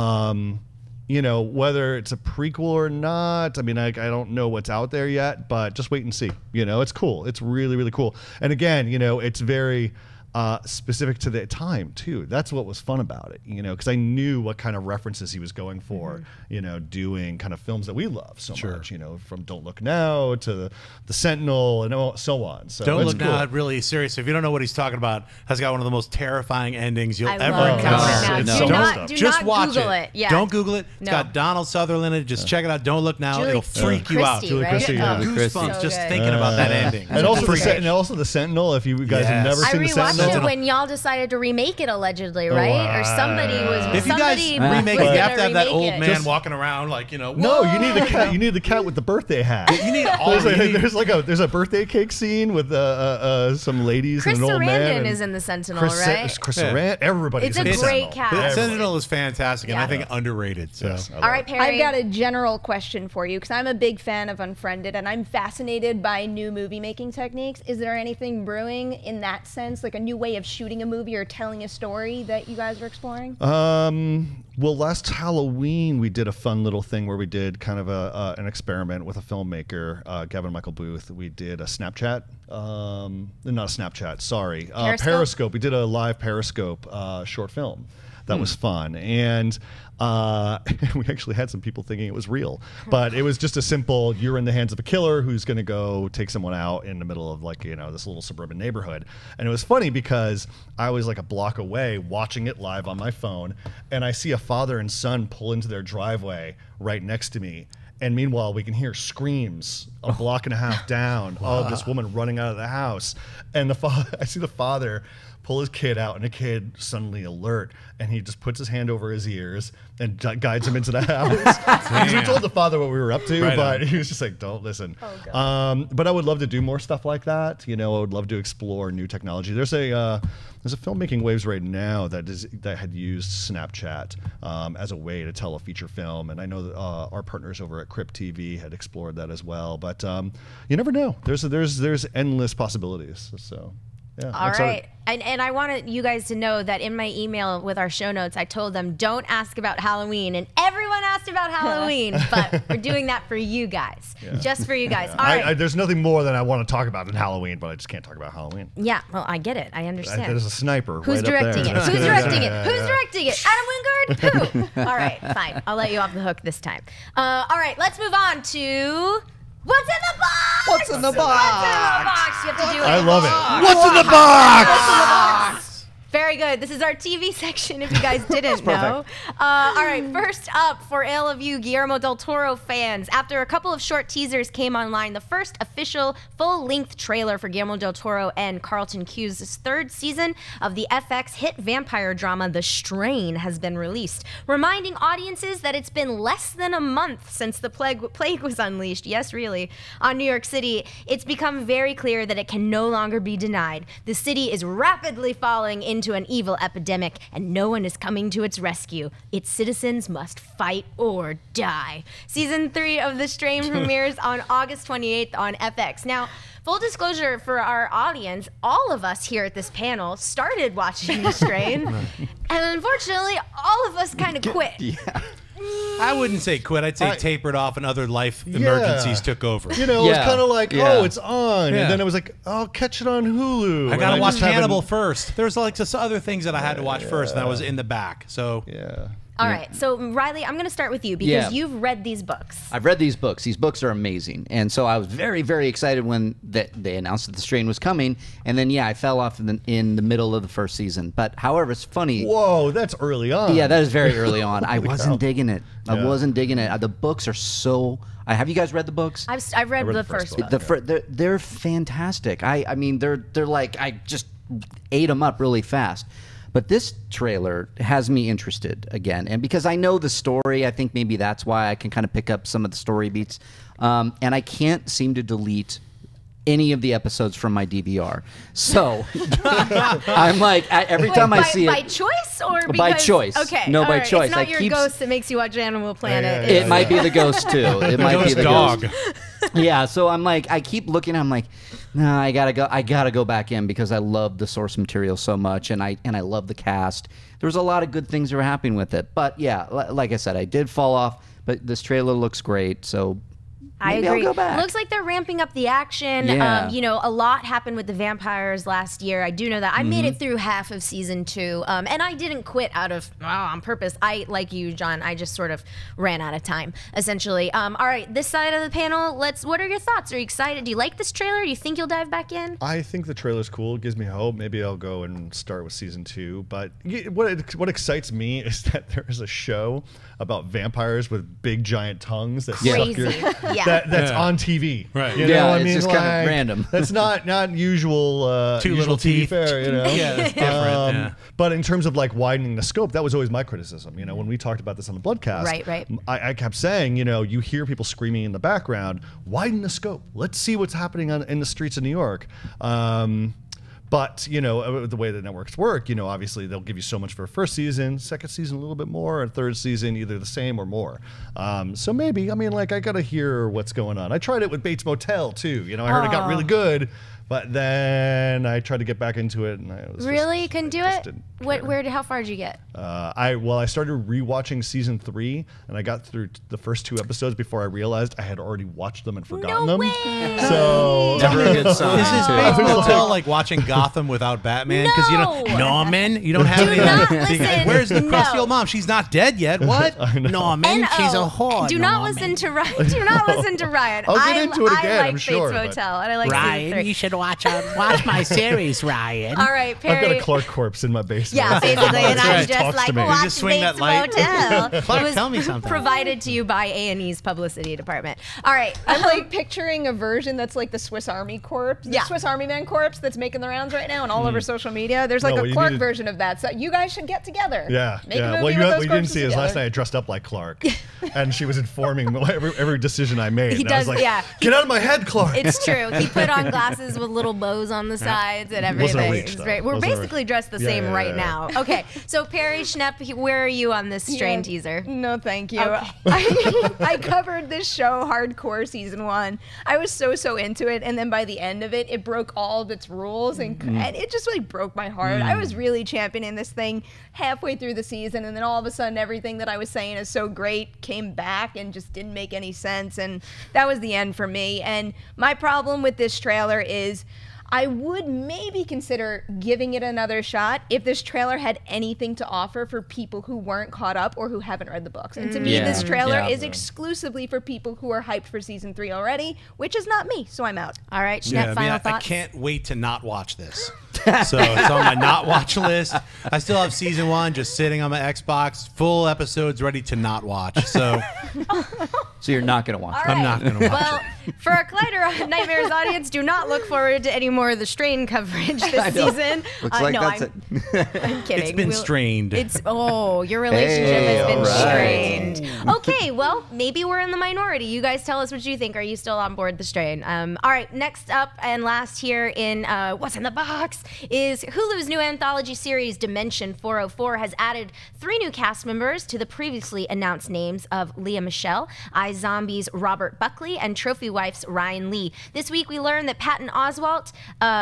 Whether it's a prequel or not, I mean, I don't know what's out there yet, but just wait and see. It's cool. It's really, really cool. And again, it's very specific to the time too. That's what was fun about it, because I knew what kind of references he was going for, doing kind of films that we love so much, from Don't Look Now to The Sentinel and so on. So Don't Look Now, really serious. If you don't know what he's talking about, has got one of the most terrifying endings you'll ever encounter. Just watch it. Yeah. Don't Google it. It's got Donald Sutherland in it. Just check it out. Don't Look Now. It'll freak you out. Julie Christie, Goosebumps just thinking about that ending. And also the Sentinel. If you guys have never seen The Sentinel. When y'all decided to remake it, allegedly, right? Or somebody was. If you guys remake it, you have to have that old man walking around like No, you need the cat. You need the cat with the birthday hat. You need all. There's a birthday cake scene with some ladies and an old man. Chris Sarandon is in the Sentinel, right? Chris Sarandon. Everybody's in the Sentinel. It's a great cast. The Sentinel is fantastic, and I think underrated. So. Yes, all right, Perri. I've got a general question for you because I'm a big fan of Unfriended, and I'm fascinated by new movie making techniques. Is there anything brewing in that sense, like a new way of shooting a movie or telling a story that you guys are exploring? Well, last Halloween we did a fun little thing where we did kind of an experiment with a filmmaker, Gavin Michael Booth. We did a Snapchat, not a Snapchat, sorry, Periscope. We did a live Periscope short film. That was fun, and we actually had some people thinking it was real, but it was just a simple, you're in the hands of a killer who's going to go take someone out in the middle of this little suburban neighborhood. And it was funny because I was like a block away watching it live on my phone, and I see a father and son pull into their driveway right next to me. And meanwhile, we can hear screams a block and a half down of this woman running out of the house. And I see the father pull his kid out, and the kid suddenly alert, and he just puts his hand over his ears and guides him into the house. We told the father what we were up to, but he was just like, don't listen. But I would love to do more stuff like that. I would love to explore new technology. There's a filmmaking waves right now that had used Snapchat as a way to tell a feature film, and I know that our partners over at Crypt TV had explored that as well. But you never know. There's endless possibilities. So. Yeah, all right. And I wanted you guys to know that in my email with our show notes, I told them don't ask about Halloween. And everyone asked about Halloween, but we're doing that for you guys. Yeah. Just for you guys. Yeah. All right. There's nothing more than I want to talk about in Halloween, but I just can't talk about Halloween. Yeah, well, I get it. I understand. There's a sniper. Who's directing it? Who's directing it? Who's directing it? Adam Wingard? Who? All right, fine. I'll let you off the hook this time. All right, let's move on to... What's in the box? What's in the box? What's in the box? You have to do it. I love it. What's in the box? What's in the box? Very good. This is our TV section, if you guys didn't know. All right, first up, for all of you Guillermo del Toro fans, after a couple of short teasers came online, the first official full-length trailer for Guillermo del Toro and Carlton Cuse's third season of the FX hit vampire drama The Strain has been released, reminding audiences that it's been less than a month since the plague was unleashed, yes, really, on New York City. It's become very clear that it can no longer be denied. The city is rapidly falling into an evil epidemic, and no one is coming to its rescue. Its citizens must fight or die. Season 3 of The Strain premieres on August 28th on FX. Now, full disclosure for our audience, all of us here at this panel started watching The Strain, and unfortunately, all of us kind of quit. Yeah. I wouldn't say quit. I'd say tapered off and other life emergencies took over. It was kind of like, oh, it's on. And then it was like, I'll catch it on Hulu. I got to watch Hannibal first. There's like just other things that I had to watch first, and I was in the back. So All right, so Reilly, I'm going to start with you because you've read these books. I've read these books. These books are amazing. And so I was very, very excited when they announced that The Strain was coming. And then, I fell off in the middle of the first season. But however, it's funny. Whoa, that's early on. Yeah, that is very early on. I wasn't digging it. I wasn't digging it. The books are so... have you guys read the books? I've read the first book. They're fantastic. I mean, they're like, I just ate them up really fast. But this trailer has me interested again. And because I know the story, I think maybe that's why I can kind of pick up some of the story beats. And I can't seem to delete any of the episodes from my DVR. So I'm like, every time I see it. By choice or because? By choice. Okay. No, by choice. It's not your ghost that makes you watch Animal Planet. It might be the ghost, too. It might be the dog. Ghost. Yeah, so I'm like, I keep looking, I'm like, no, I gotta go back in because I love the source material so much, and I love the cast. There was a lot of good things that were happening with it. But yeah, like I said, I did fall off, but this trailer looks great, so I agree. I'll go back. Looks like they're ramping up the action. Yeah. A lot happened with the vampires last year. I do know that. I made it through half of season 2, and I didn't quit out of on purpose. I, like you, John, I just sort of ran out of time, essentially. All right, this side of the panel, what are your thoughts? Are you excited? Do you like this trailer? Do you think you'll dive back in? I think the trailer's cool. It gives me hope. Maybe I'll go and start with season 2. But what excites me is that there is a show about vampires with big giant tongues that suck your... That's on TV. Right. You know, it's just kind of random. That's not usual. Two usual little TV teeth. fare, you know. Yeah, that's different. But in terms of like widening the scope, that was always my criticism. You know, when we talked about this on the Bloodcast, right. I kept saying, you hear people screaming in the background, widen the scope. Let's see what's happening in the streets of New York. But, the way the networks work, obviously they'll give you so much for a first season, second season a little bit more, and third season either the same or more. So maybe, I got to hear what's going on. I tried it with Bates Motel, too. I heard it got really good, but then I tried to get back into it, and I was really couldn't do it. How far did you get? I started rewatching season 3, and I got through the first 2 episodes before I realized I had already watched them and forgotten them. Way. So never a good sign. Is this Bates Motel like watching Gotham without Batman? Because Norman, you don't have any. Listen. Where's the crusty old mom? She's not dead yet. What? Norman, she's a whore. Do not listen to Ryan. Do not listen to Ryan. I'll get into it again, I like I'm sure, Bates Motel, and I like Ryan, season 3. you should watch my series, Ryan. All right, I've got Perry. a Clark corpse in my basement. Yeah, basically, and That's I'm right. just Talks like, to me. watch You just swing Bates that light. Motel. Clark, It was tell me something. provided to you by A&E's publicity department. All right. I'm like picturing a version that's like the Swiss Army corpse, the Yeah. Swiss Army Man corpse that's making the rounds right now and all over social media. There's like No, a what you Clark needed- version of that. So you guys should get together. Yeah, Make a yeah. movie Well, with what those you didn't corpses see is last together. night I dressed up like Clark, and she was informing me every decision I made. He and I was does- like, yeah. "Get out of my head, Clark." It's true. He put on glasses with little bows on the sides and Wasn't a everything. reach, It was though. great. We're Wasn't a basically reach. dressed the Yeah, same yeah, right yeah. now. Okay, so Perri Schnepp, where are you on this strain Yeah. teaser? No, thank you. Okay. I covered this show hardcore season 1. I was so into it, and then by the end of it, it broke all of its rules, and it just really broke my heart. I was really championing this thing halfway through the season, and then all of a sudden, everything that I was saying is so great came back and just didn't make any sense, and that was the end for me. And my problem with this trailer is I would maybe consider giving it another shot if this trailer had anything to offer for people who weren't caught up or who haven't read the books. And to me, Yeah. this trailer Yeah. is exclusively for people who are hyped for season 3 already, which is not me, so I'm out. All right, Schnepp, Yeah, I mean, final I thoughts? can't wait to not watch this. So it's on my not watch list. I still have season 1 just sitting on my Xbox, full episodes ready to not watch. So So you're not going to watch All it. right. I'm not going to watch Well, it. for our Collider Nightmares audience, do not look forward to any more of the strain coverage this I know. season. Looks like no, that's I'm, it. I'm kidding. It's been strained. It's your relationship Hey, has been all right. strained. Okay, well, maybe we're in the minority. You guys tell us what you think. Are you still on board the strain? All right, next up and last here in What's in the Box is Hulu's new anthology series Dimension 404 has added 3 new cast members to the previously announced names of Leah Michele, iZombie's Robert Buckley, and Trophy Wife's Ryan Lee. This week we learned that Patton Oswalt,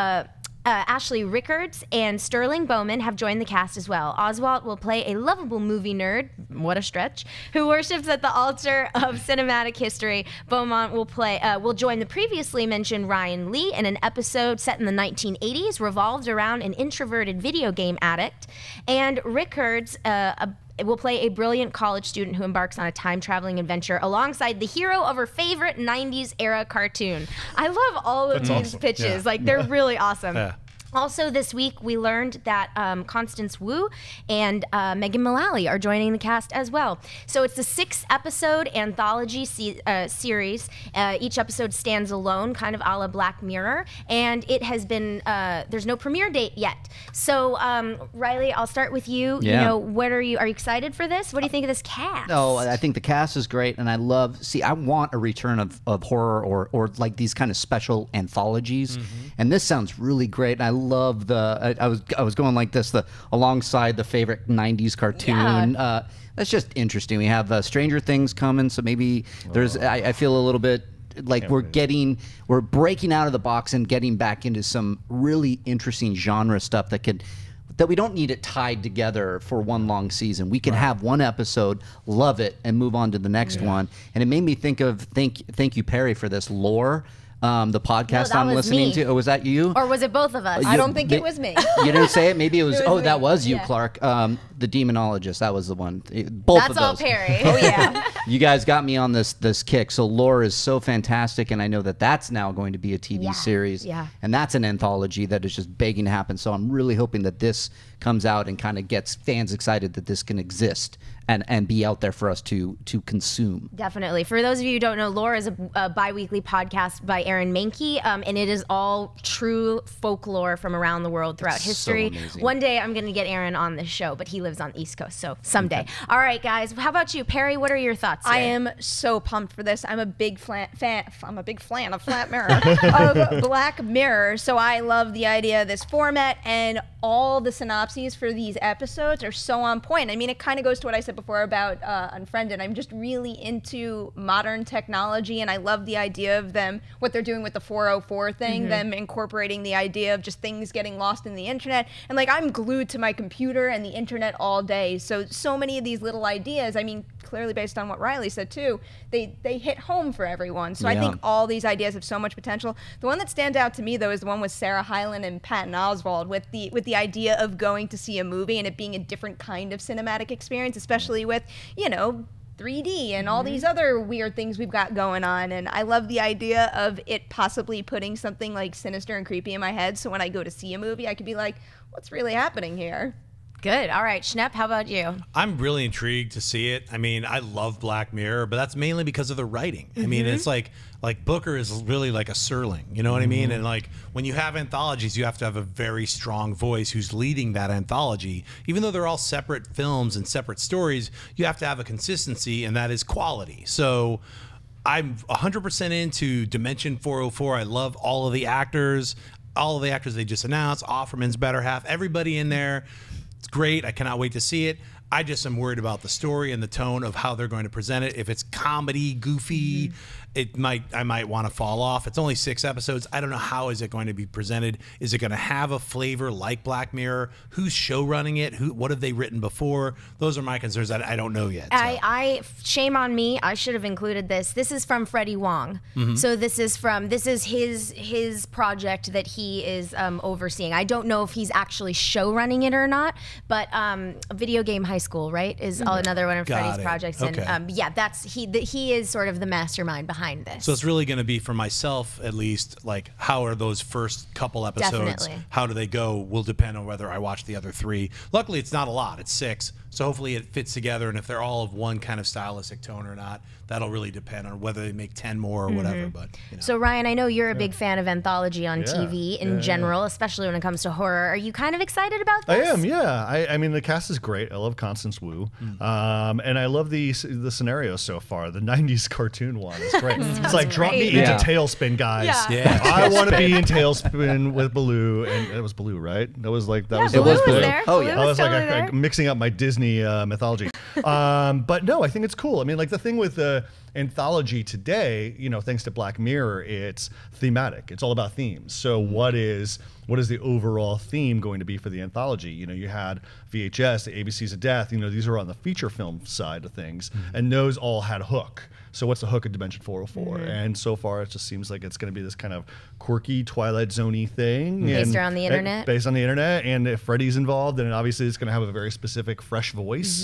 Ashley Rickards, and Sterling Bowman have joined the cast as well. Oswalt will play a lovable movie nerd, what a stretch, who worships at the altar of cinematic history. Beaumont will join the previously mentioned Ryan Lee in an episode set in the 1980s, revolved around an introverted video game addict. And Rickards will play a brilliant college student who embarks on a time-traveling adventure alongside the hero of her favorite 90s era cartoon. I love all of these awesome. pitches. Yeah. Like, they're really awesome. Yeah. Also this week, we learned that Constance Wu and Megan Mullally are joining the cast as well. So it's a 6-episode anthology series. Each episode stands alone, kind of a la Black Mirror. And it has been, there's no premiere date yet. So, Reilly, I'll start with you. Yeah. You know, are you excited for this? What do you think of this cast? No, I think the cast is great, and I want a return of horror or like these kind of special anthologies, and this sounds really great. And I love I was going like this alongside the favorite '90s cartoon. Yeah. That's just interesting. We have Stranger Things coming, so maybe there's. I feel a little bit like we're breaking out of the box and getting back into some really interesting genre stuff that we don't need it tied together for one long season. We can have one episode, love it, and move on to the next one. And it made me think of thank you, Perry, for this Lore. The podcast that I'm was listening me. to. Oh, was that you? Or was it both of us? I don't think it was me. You didn't say it? Maybe it was. It was me. That was you, Yeah. Clark. The demonologist. That was the one. Both That's of those. all Perry. Oh, yeah. You guys got me on this kick. So Lore is so fantastic, and I know that that's now going to be a TV series. Yeah. And that's an anthology that is just begging to happen. So I'm really hoping that this comes out and kind of gets fans excited that this can exist and be out there for us to consume. Definitely. For those of you who don't know, Lore is a bi-weekly podcast by Aaron Mahnke, and it is all true folklore from around the world throughout It's history. so amazing. One day I'm going to get Aaron on this show, but he lives on the East Coast, so someday. All right, guys. How about you, Perry? What are your thoughts? I here? am so pumped for this. I'm a big fan of Flat Mirror, of Black Mirror. So I love the idea of this format, and all the synopses for these episodes are so on point. I mean, it kind of goes to what I said before about Unfriended. I'm just really into modern technology, and I love the idea of what they're doing with the 404 thing, them incorporating the idea of just things getting lost in the internet. And like, I'm glued to my computer and the internet all day. So many of these little ideas, I mean, clearly based on what Reilly said too, they hit home for everyone. So I Yeah. think all these ideas have so much potential. The one that stands out to me though is the one with Sarah Hyland and Patton Oswalt with the idea of going to see a movie and it being a different kind of cinematic experience, especially with, 3D and all these other weird things we've got going on. And I love the idea of it possibly putting something like sinister and creepy in my head. So when I go to see a movie, I could be like, what's really happening here? Good. All right, Schnepp, how about you? I'm really intrigued to see it. I mean, I love Black Mirror, but that's mainly because of the writing. I mean, it's like Booker is really like a Serling, you know what I mean? And like when you have anthologies, you have to have a very strong voice who's leading that anthology. Even though they're all separate films and separate stories, you have to have a consistency, and that is quality. So I'm 100% into Dimension 404. I love all of the actors they just announced. Offerman's better half, everybody in there. It's great. I cannot wait to see it. I just am worried about the story and the tone of how they're going to present it. If it's comedy, goofy, I might want to fall off. It's only 6 episodes. I don't know how is it going to be presented. Is it going to have a flavor like Black Mirror? Who's show running it? What have they written before? Those are my concerns. I don't know yet. I shame on me. I should have included this. This is from Freddie Wong. So this is his project that he is overseeing. I don't know if he's actually show running it or not, but Video Game High School, right, is another one of Freddie's projects. Okay. And yeah, he is sort of the mastermind behind this. So it's really going to be, for myself at least, like how are those first couple episodes? Definitely. How do they go will depend on whether I watch the other 3. Luckily, it's not a lot. It's 6. So hopefully it fits together, and if they're all of one kind of stylistic tone or not, that'll really depend on whether they make 10 more or whatever. But you know. So Ryan, I know you're a big fan of anthology on TV in general, especially when it comes to horror. Are you kind of excited about this? I am, yeah. I mean, the cast is great. I love Constance Wu, and I love the scenarios so far. The '90s cartoon one is great. It's like drop me into Tailspin, guys. Yeah. I want to be in Tailspin with Baloo, and it was Baloo, right? That was like that was. Baloo was Baloo. there. Oh yeah. Baloo I was was totally like there. mixing up my Disney mythology. But no, I think it's cool. I mean, like the thing with the anthology today, you know, thanks to Black Mirror, it's thematic. It's all about themes. So what is the overall theme going to be for the anthology? You know, you had VHS, the ABCs of Death, you know, these are on the feature film side of things, and those all had a hook. So what's the hook of Dimension 404? And so far, it just seems like it's going to be this kind of quirky Twilight Zone-y thing. Based around the internet? Based on the internet. And if Freddy's involved, then obviously it's going to have a very specific, fresh voice.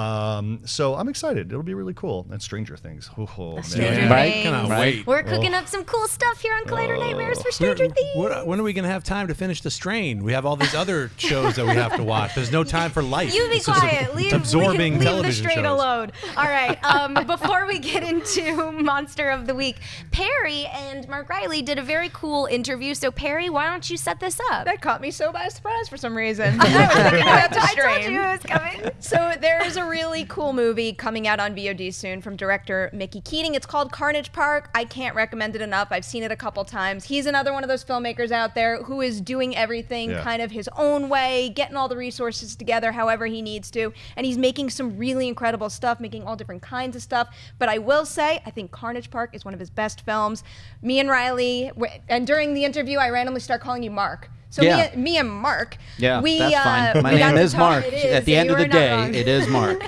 So I'm excited. It'll be really cool. And Stranger Things. Oh, Stranger man. Right? Things. Cannot wait. We're cooking up some cool stuff here on Collider Nightmares for Stranger Things. When are we going to have time to finish The Strain? We have all these other shows that we have to watch. There's no time for life. You be It's just quiet. Leave absorbing the television Strain shows. alone. All right. Before we get into Monster of the Week, Perri and Mark Reilly did a very cool interview. So Perri, why don't you set this up? That caught me so by surprise for some reason. I was thinking about The I told Strain. you it was coming. So there is a really cool movie coming out on VOD soon from director Mickey Keating. It's called Carnage Park. I can't recommend it enough. I've seen it a couple times. He's another one of those filmmakers out there who is doing everything kind of his own way, getting all the resources together however he needs to, and he's making some really incredible stuff, making all different kinds of stuff. But I will say, I think Carnage Park is one of his best films. Me and Reilly, and during the interview, I randomly start calling you Mark. So me and Mark, Yeah, we, that's fine. My we got name to is talk- Mark. it is, At the so end you of the are not day, wrong. it is Mark.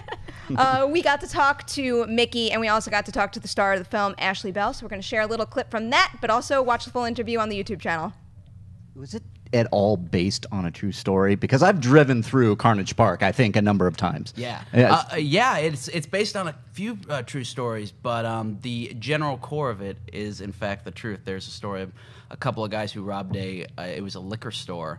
We got to talk to Mickey, and we also got to talk to the star of the film, Ashley Bell. So we're going to share a little clip from that, but also watch the full interview on the YouTube channel. Was it at all based on a true story? Because I've driven through Carnage Park, I think, a number of times. Yeah, Yeah, it's based on a few true stories, but the general core of it is in fact the truth. There's a story of a couple of guys who robbed it was a liquor store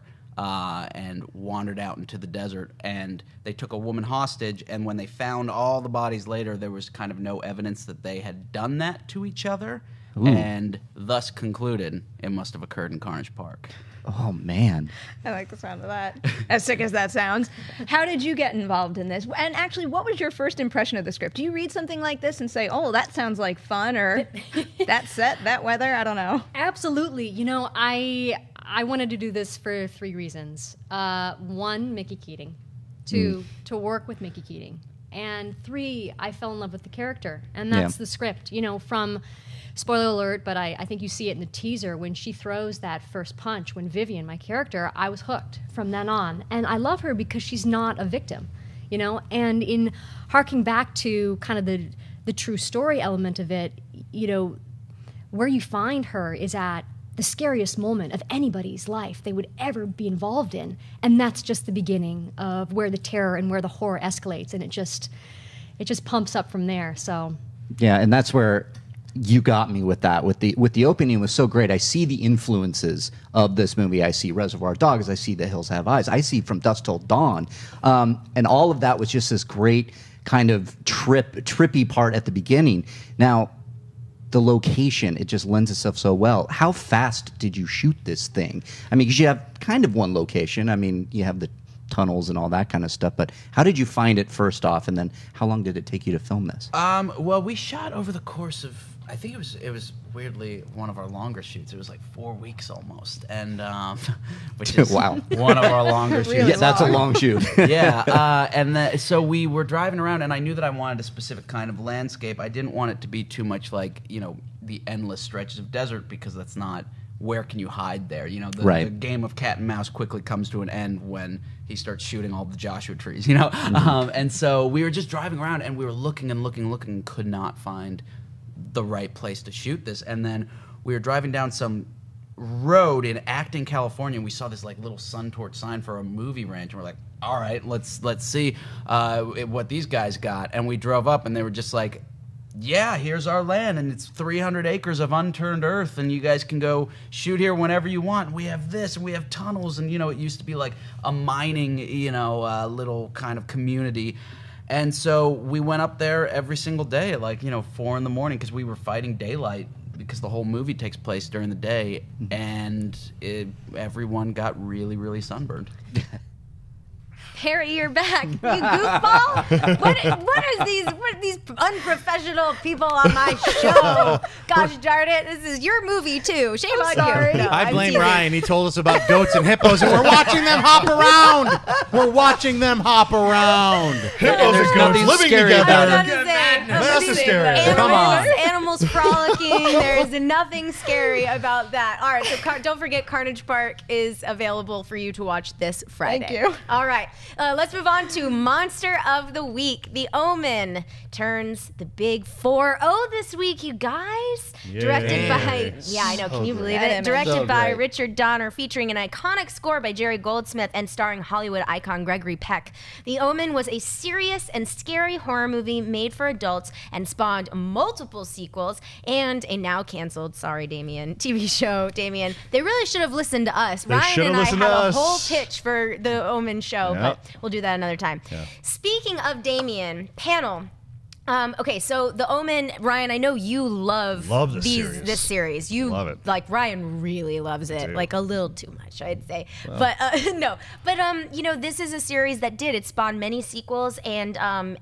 and wandered out into the desert, and they took a woman hostage, and when they found all the bodies later, there was kind of no evidence that they had done that to each other, and thus concluded it must have occurred in Carnage Park. Oh, man. I like the sound of that. As sick as that sounds. How did you get involved in this? And actually, what was your first impression of the script? Do you read something like this and say, oh, that sounds like fun, or that set, that weather? I don't know. Absolutely. You know, I wanted to do this for 3 reasons. 1, Mickey Keating. 2, to work with Mickey Keating. And 3, I fell in love with the character. And that's the script. You know, from, spoiler alert, but I think you see it in the teaser, when she throws that first punch, when Vivian, my character, I was hooked from then on. And I love her because she's not a victim, you know? And in harking back to kind of the true story element of it, you know, where you find her is at the scariest moment of anybody's life they would ever be involved in. And that's just the beginning of where the terror and where the horror escalates. And it just pumps up from there. So Yeah, and that's where you got me with that. With the opening was so great. I see the influences of this movie. I see Reservoir Dogs. I see The Hills Have Eyes. I see From Dusk Till Dawn, and all of that was just this great kind of trippy part at the beginning. Now, the location, it just lends itself so well. How fast did you shoot this thing? I mean, because you have kind of one location. I mean, you have the tunnels and all that kind of stuff, but how did you find it first off, and then how long did it take you to film this? Well, we shot over the course of, I think it was weirdly one of our longer shoots. It was like 4 weeks almost, and which is Wow. one of our longer shoots. Yeah, that's a long shoot. Yeah, so we were driving around, and I knew that I wanted a specific kind of landscape. I didn't want it to be too much like, you know, the endless stretches of desert, because that's not, where can you hide there? You know, the game of cat and mouse quickly comes to an end when he starts shooting all the Joshua trees, you know? And so we were just driving around, and we were looking and looking and looking, and could not find the right place to shoot this. And then we were driving down some road in Acton, California, and we saw this like little sun torch sign for a movie ranch, and we're like, all right, let's see what these guys got. And we drove up, and they were just like, yeah, here's our land, and it's 300 acres of unturned earth, and you guys can go shoot here whenever you want. We have this, and we have tunnels, and, you know, it used to be like a mining, you know, little kind of community. And so we went up there every single day at, like, you know, 4 in the morning, because we were fighting daylight, because the whole movie takes place during the day, and everyone got really, really sunburned. Perri, you're back. You goofball. What are these unprofessional people on my show? Gosh darn it. This is your movie, too. Shame on you. No, I I'm blame teasing. Ryan. He told us about goats and hippos, and we're watching them hop around. We're watching them hop around. Hippos and goats nothing living scary together. about I'm about to say, Mass hysteria. Come on. Animals frolicking. There's nothing scary about that. All right, so don't forget, Carnage Park is available for you to watch this Friday. Thank you. All right, let's move on to Monster of the Week. The Omen turns the big 4-0 this week, you guys. Directed by, I know, can you believe That it? image. Directed So by great. Richard Donner, featuring an iconic score by Jerry Goldsmith and starring Hollywood icon Gregory Peck. The Omen was a serious and scary horror movie made for adults and spawned multiple sequels and a now canceled, sorry Damien, TV show. Damien, they really should have listened to us. Ryan should have and I listened have to a us. whole pitch for the Omen show, Yep. but we'll do that another time. Speaking of Damien, panel. Okay, so The Omen, Ryan, I know you love Love this series. this series. You Love it. like Ryan really loves it, do. like a little too much, I'd say. But no, but you know, this is a series that it spawned many sequels, and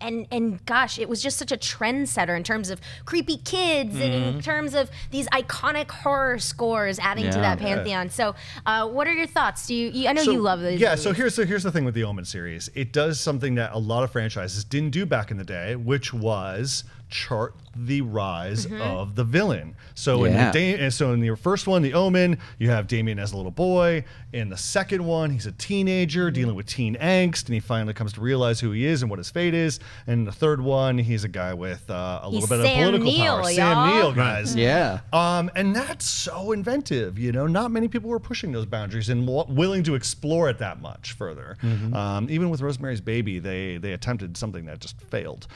gosh, it was just such a trendsetter in terms of creepy kids and in terms of these iconic horror scores adding to that pantheon. So, what are your thoughts? Do you? I know you love these. Yeah, movies. so here's the thing with the Omen series. It does something that a lot of franchises didn't do back in the day, which was chart the rise of the villain. So Yeah. in the first one, The Omen, you have Damien as a little boy. In the second one, he's a teenager dealing with teen angst, and he finally comes to realize who he is and what his fate is. And in the third one, he's a guy with a little bit of Sam political Neill, power. y'all. Sam Neill, guys. Yeah. And that's so inventive, you know. Not many people were pushing those boundaries and willing to explore it that much further. Even with Rosemary's Baby, they attempted something that just failed.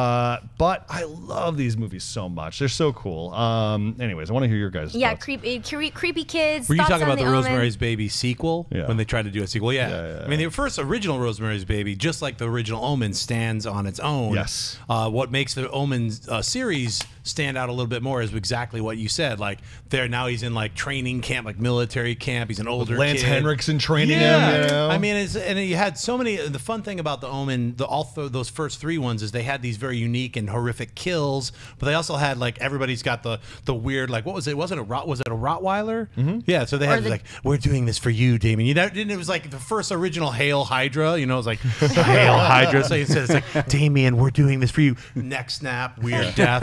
But I love these movies so much; they're so cool. Anyways, I want to hear your guys' thoughts. creepy kids. Were you thoughts talking on about the Omen? Rosemary's Baby sequel Yeah. when they tried to do a sequel? Yeah. I mean, the first original Rosemary's Baby, just like the original Omen, stands on its own. Yes. What makes the Omen series stand out a little bit more is exactly what you said. Like now he's in like training camp, like military camp. He's an older Lance kid. Henriksen training him. You know? I mean, and you had so many. The fun thing about the Omen, those first 3 ones, is they had these very unique and horrific kills, but they also had like everybody's got the weird, like, what was it? Was it a Rottweiler? Yeah. So they had like, we're doing this for you, Damien. You know, it was like the first original Hail Hydra. You know, it was like Hail Hydra. So it's like, Damien, we're doing this for you. Neck snap, weird death, and it's like,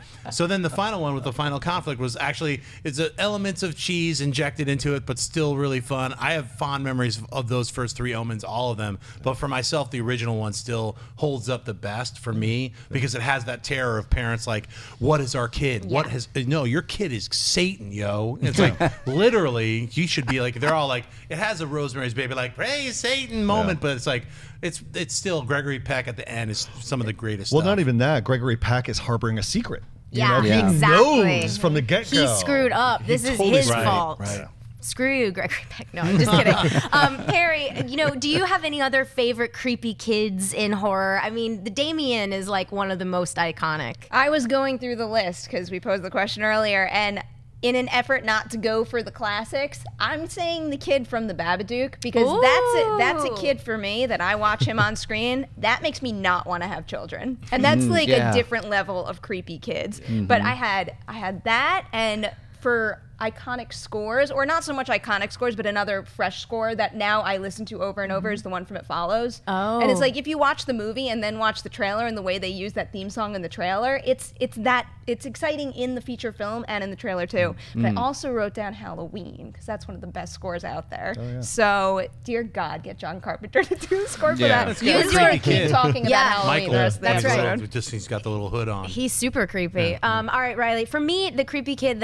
So then the final one with the final conflict was actually, it's elements of cheese injected into it, but still really fun. I have fond memories of those first 3 Omens, all of them. But for myself, the original one still holds up the best for me because it has that terror of parents like, what is our kid? Yeah. What has, no, your kid is Satan, yo. And it's like, literally, you should be like, they're all like, it has a Rosemary's Baby, like, praise Satan moment, but it's like, it's still Gregory Peck at the end is some of the greatest Well, stuff. not even that. Gregory Peck is harboring a secret. Yeah, He exactly. knows from the get-go. He screwed up. This is totally his screwed up. fault. Right. Screw you, Gregory Peck. No, I'm just kidding. Perry, do you have any other favorite creepy kids in horror? I mean, the Damien is like one of the most iconic. I was going through the list because we posed the question earlier, and in an effort not to go for the classics, I'm saying the kid from the Babadook because that's a kid for me that I watch him on screen. That makes me not want to have children, and that's like a different level of creepy kids. But I had that, and for iconic scores, or not so much iconic scores, but another fresh score that now I listen to over and over is the one from It Follows. Oh. And it's like, if you watch the movie and then watch the trailer and the way they use that theme song in the trailer, it's exciting in the feature film and in the trailer too. But I also wrote down Halloween because that's one of the best scores out there. So, dear God, get John Carpenter to do the score for that. Let's You get a just want to creepy keep kid. talking about Halloween Michael, the rest of the episode. he's got the little hood on. He's super creepy. All right, Riley. For me, the creepy kids,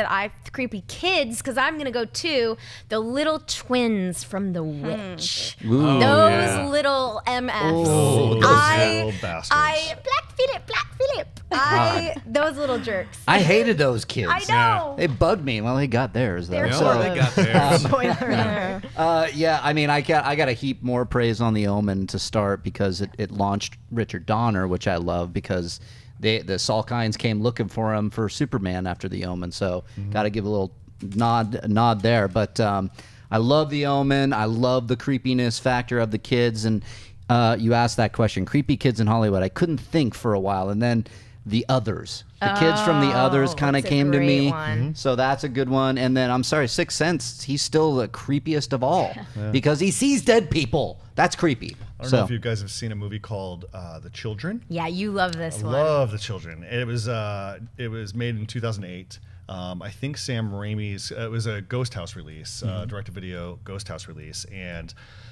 because I'm gonna go to the little twins from The Witch. Those little MFs. Oh, those little bastards. Black Phillip. Those little jerks. I hated those kids. I know. They bugged me. Well, they got theirs though. They're So, they got theirs. Spoiler alert. yeah, I mean, I got to heap more praise on The Omen to start because it launched Richard Donner, which I love because the Salkinds came looking for him for Superman after The Omen. So got to give a little nod there. But I love The Omen. I love the creepiness factor of the kids. And you asked that question, creepy kids in Hollywood. I couldn't think for a while, and then The Others. The kids from The Others kind of that's a came to great me. one. So that's a good one. And then, I'm sorry, Sixth Sense, he's still the creepiest of all because he sees dead people. That's creepy. I don't know if you guys have seen a movie called The Children. Yeah, you love this one. Love The Children. It was made in 2008. I think Sam Raimi's. It was a Ghost House release, direct-to-video Ghost House release, and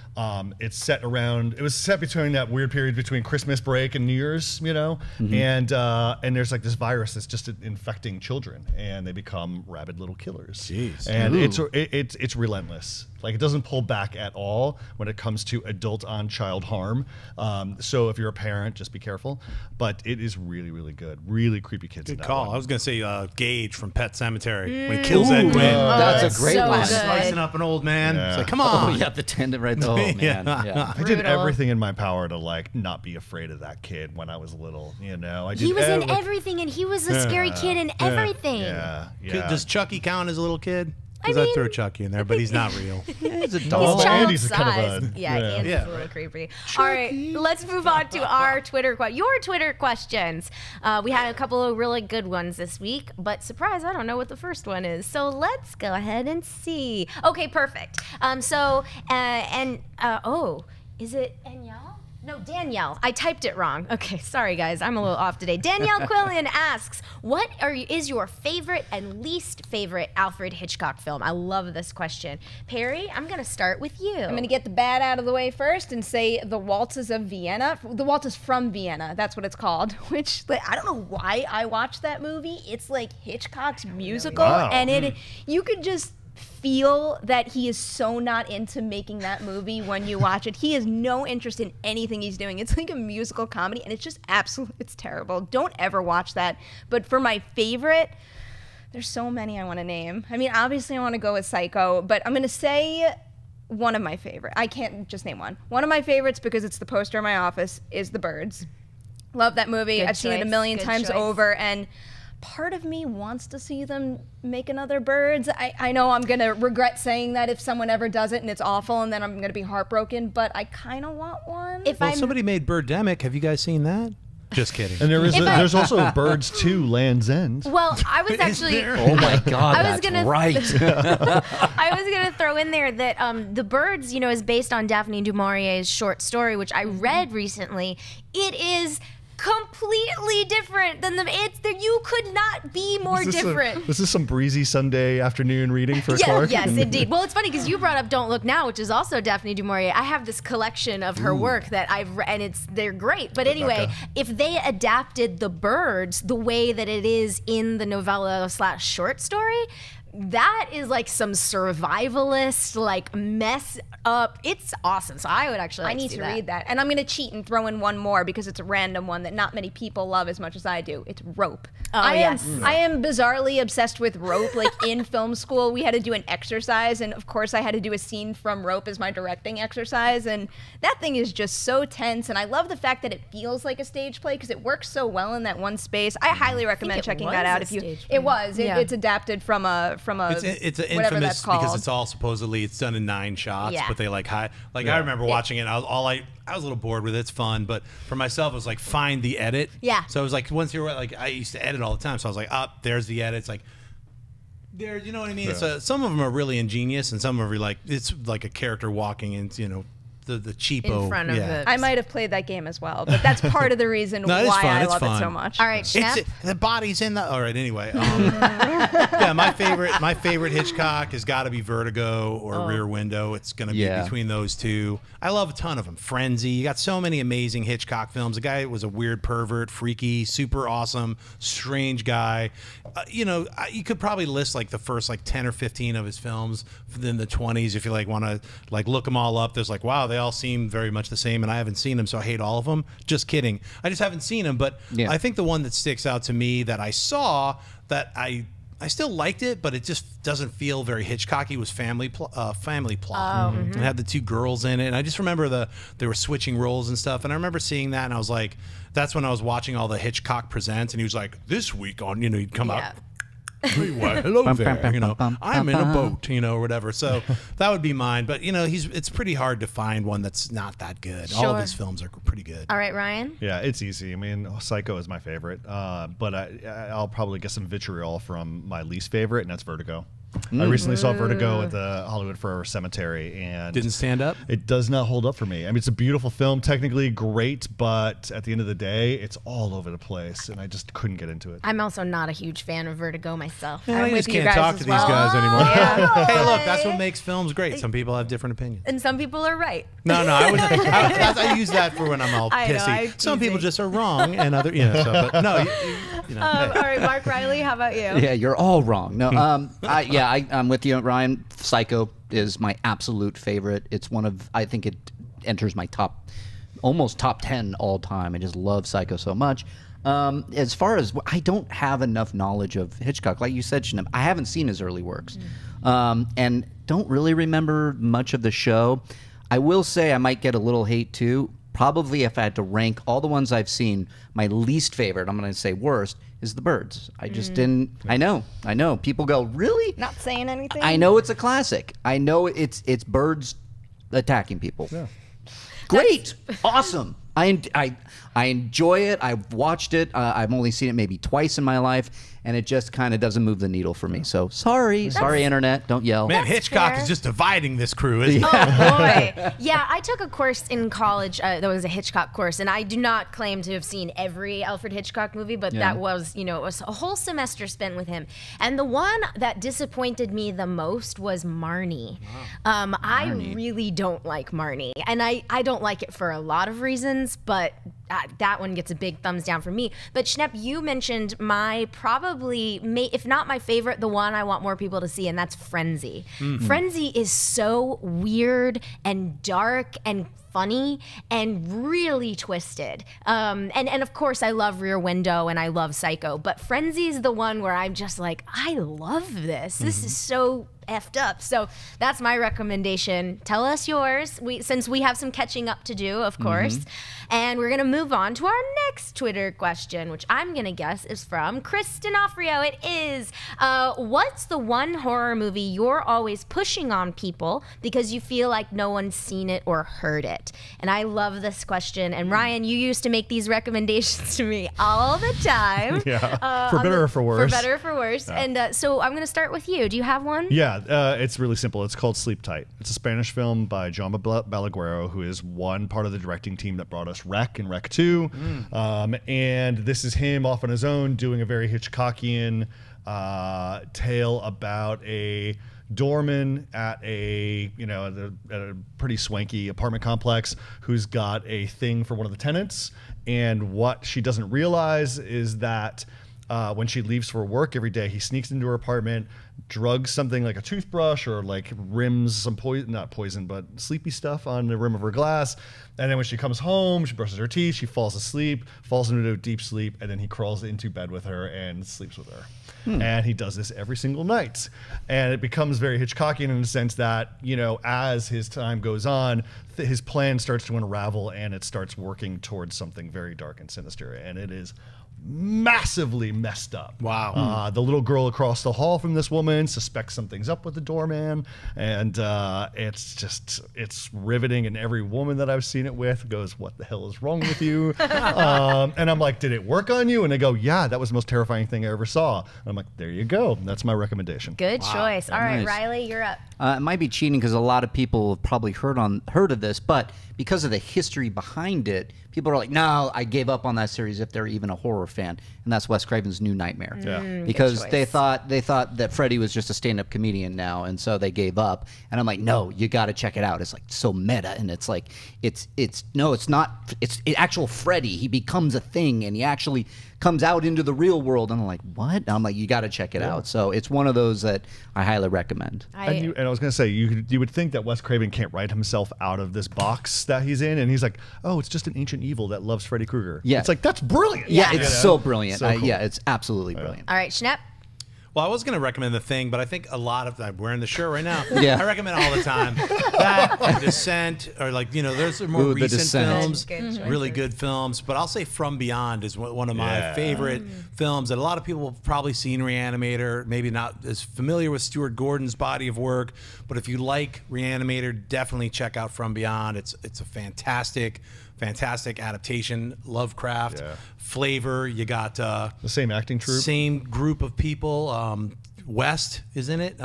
it was set between that weird period between Christmas break and New Year's, and there's like this virus that's just infecting children, and they become rabid little killers. Jeez. And it's relentless. Like, it doesn't pull back at all when it comes to adult on child harm. So if you're a parent, just be careful. But it is really, really good. Really creepy kids. Good in that call. one. I was going to say Gage from Pet Sematary when he kills Ed Wynn. That's a great so one. good. Slicing up an old man. Yeah. It's like, come Oh, on. yeah, the tendon right there. Oh, man. Yeah. I did Brutal. everything in my power to like not be afraid of that kid when I was little. I did He was in every- everything, and he was a scary kid in everything. Yeah. Does Chucky count as a little kid? I Because I mean- throw Chucky in there, but he's not real. He's a He's doll. child Andy's a kind size. of a- Yeah, yeah. Andy's Yeah. a little creepy. All right, let's move on to our your Twitter questions. We had a couple of really good ones this week, but surprise, I don't know what the first one is. So let's go ahead and see. Okay, perfect. Is it Danielle? No, Danielle. I typed it wrong. Okay, sorry guys, I'm a little off today. Danielle Quillen asks, "What is your favorite and least favorite Alfred Hitchcock film?" I love this question. Perry, I'm gonna start with you. I'm going to get the bad out of the way first and say The Waltzes of Vienna. The Waltzes from Vienna, that's what it's called. Which, I don't know why I watched that movie. It's like Hitchcock's musical. Wow. And you could just feel that he is so not into making that movie when you watch it. He has no interest in anything he's doing. It's like a musical comedy, and it's just it's terrible. Don't ever watch that. But for my favorite, there's so many I want to name. I mean, obviously I want to go with Psycho, but I'm going to say one of my favorite. I can't just name one. One of my favorites, because it's the poster in my office, is The Birds. Love that movie. Good I've seen it a choice. million Good times choice. over, and part of me wants to see them make another Birds. I know I'm going to regret saying that if someone ever does it and it's awful, and then I'm going to be heartbroken, but I kind of want one. Well, somebody made Birdemic. Have you guys seen that? Just kidding. And there's also Birds 2, Land's End. Well, I was actually. Oh my God, I was that's gonna- right. I was going to throw in there that The Birds, is based on Daphne du Maurier's short story, which I read recently. It is completely different than you could not be more different. This is some breezy Sunday afternoon reading for Clarke. Yes, indeed. Well, it's funny because you brought up Don't Look Now, which is also Daphne du Maurier. I have this collection of her work that I've read, and they're great. But anyway, if they adapted The Birds the way that it is in the novella/short story, that is like some survivalist, like mess up. It's awesome. So I would actually I need to read that. And I'm going to cheat and throw in one more because it's a random one that not many people love as much as I do. It's Rope. I am bizarrely obsessed with Rope. Like in film school, we had to do an exercise. And of course, I had to do a scene from Rope as my directing exercise. And that thing is just so tense. And I love the fact that it feels like a stage play because it works so well in that one space. I highly recommend checking that out. It's adapted from a it's whatever that's infamous called. because it's all supposedly it's done in 9 shots, but they I remember watching it. I was a little bored with it. It's fun, but for myself, it was like find the edit. Yeah. So it was like once you're like I used to edit all the time, so I was like, there's the edit. It's like there, you know what I mean? Yeah. Some of them are really ingenious, and some of them are like it's like a character walking into the cheapo in front of it. I might have played that game as well, but that's part of the reason why I love it so much. All right, Schnepp. The body's in the. All right, anyway. Yeah, my favorite Hitchcock has got to be Vertigo or Rear Window. It's going to be between those two. I love a ton of them. Frenzy. You got so many amazing Hitchcock films. The guy was a weird pervert, freaky, super awesome, strange guy. You could probably list like the first 10 or 15 of his films in the 20s if you want to look them all up. There's wow, they all seem very much the same, and I haven't seen them, so I hate all of them. Just kidding. I just haven't seen them, but I think the one that sticks out to me that I saw that I still liked it, but it just doesn't feel very Hitchcocky was Family Plot. It had the 2 girls in it, and I just remember they were switching roles and stuff, and I remember seeing that, and I was like, that's when I was watching all the Hitchcock Presents, and he was like, this week on, he'd come out. Hello there, I'm in a boat, or whatever. So that would be mine. But it's pretty hard to find one that's not that good. Sure. All of his films are pretty good. All right, Ryan. Yeah, it's easy. I mean, Psycho is my favorite, but I'll probably get some vitriol from my least favorite, and that's Vertigo. I recently saw Vertigo at the Hollywood Forever Cemetery, and didn't stand up. It does not hold up for me. I mean, it's a beautiful film, technically great, but at the end of the day, it's all over the place, and I just couldn't get into it. I'm also not a huge fan of Vertigo myself. I just can't talk to these guys anymore. Hey, look, that's what makes films great. Some people have different opinions, and some people are right. No, I use that for when I'm all pissy. Some people just are wrong, and other, but no. All right, Mark Reilly, how about you? Yeah, you're all wrong. No, I'm with you, Ryan. Psycho is my absolute favorite. It's I think it enters my almost top 10 all time. I just love Psycho so much. As far as, I don't have enough knowledge of Hitchcock. Like you said, Schnepp, I haven't seen his early works. And don't really remember much of the show. I will say I might get a little hate too. Probably if I had to rank all the ones I've seen, my least favorite, I'm going to say worst, is The Birds. I just didn't. I know. People go, really? Not saying anything? I know it's a classic. I know it's birds attacking people. Yeah. Great. Awesome. I enjoy it. I've watched it. I've only seen it maybe twice in my life, and it just kind of doesn't move the needle for me. So sorry, internet. Don't yell. Man, Hitchcock is just dividing this crew, isn't he? Oh boy. Yeah, I took a course in college that was a Hitchcock course, and I do not claim to have seen every Alfred Hitchcock movie, but that was, it was a whole semester spent with him. And the one that disappointed me the most was Marnie. Wow. I really don't like Marnie, and I don't like it for a lot of reasons, but that one gets a big thumbs down for me. But Schnepp, you mentioned my probably, if not my favorite, the one I want more people to see, and that's Frenzy. Frenzy is so weird and dark and funny and really twisted. And of course, I love Rear Window and I love Psycho, but Frenzy is the one where I'm just like, I love this. This is so effed up. So that's my recommendation. Tell us yours, since we have some catching up to do, of course. And we're going to move on to our next Twitter question, which I'm going to guess is from Chris D'Onofrio. It is, what's the one horror movie you're always pushing on people because you feel like no one's seen it or heard it? it? And I love this question. And Ryan, you used to make these recommendations to me all the time. Yeah, for better or for worse. For better or for worse. Yeah. And so I'm going to start with you. Do you have one? Yeah, it's really simple. It's called Sleep Tight. It's a Spanish film by John Balaguero, who is one part of the directing team that brought us Rec and Rec 2. And this is him off on his own doing a very Hitchcockian tale about a doorman at a pretty swanky apartment complex who's got a thing for one of the tenants. And what she doesn't realize is that when she leaves for work every day, he sneaks into her apartment, drugs something like a toothbrush or like rims some not poison, but sleepy stuff on the rim of her glass. And then when she comes home, she brushes her teeth, she falls asleep, falls into a deep sleep, and then he crawls into bed with her and sleeps with her. And he does this every single night. And it becomes very Hitchcockian in the sense that, as his time goes on, his plan starts to unravel and it starts working towards something very dark and sinister. And it is massively messed up. Wow. The little girl across the hall from this woman suspects something's up with the doorman, and it's riveting, and every woman that I've seen it with goes, what the hell is wrong with you? And I'm like, did it work on you? And they go, yeah, that was the most terrifying thing I ever saw. And I'm like, there you go. That's my recommendation. Good choice. All right, Nice. Reilly, you're up. It might be cheating because a lot of people have probably heard of this, but because of the history behind it, people are like, no, I gave up on that series if they're even a horror fan, and that's Wes Craven's New Nightmare. Yeah. Because Good they choice. thought that Freddy was just a stand-up comedian now, and so they gave up. And I'm like, no, you got to check it out. It's like so meta, and it's like it's not. It's actual Freddy. He becomes a thing, and he actually comes out into the real world. And I'm like, what? And I'm like, you got to check it out. So it's one of those that I highly recommend. And I was going to say, you would think that Wes Craven can't write himself out of this box that he's in, and he's like, oh, it's just an ancient evil that loves Freddy Krueger. Yeah. It's like, that's brilliant. Yeah, it's so brilliant. So cool. Yeah, it's absolutely brilliant. All right, Schnepp. Well, I was going to recommend The Thing, but I think a lot of I'm wearing the shirt right now. Yeah. I recommend all the time. That and Descent, or there's some more Ooh, The recent Descent. films, Good choices. really good films. But I'll say From Beyond is one of my favorite films that a lot of people have probably seen. Reanimator, maybe not as familiar with Stuart Gordon's body of work, but if you like Reanimator, definitely check out From Beyond. It's a fantastic adaptation. Lovecraft flavor. You got The same acting troupe. same group of people. West is in it.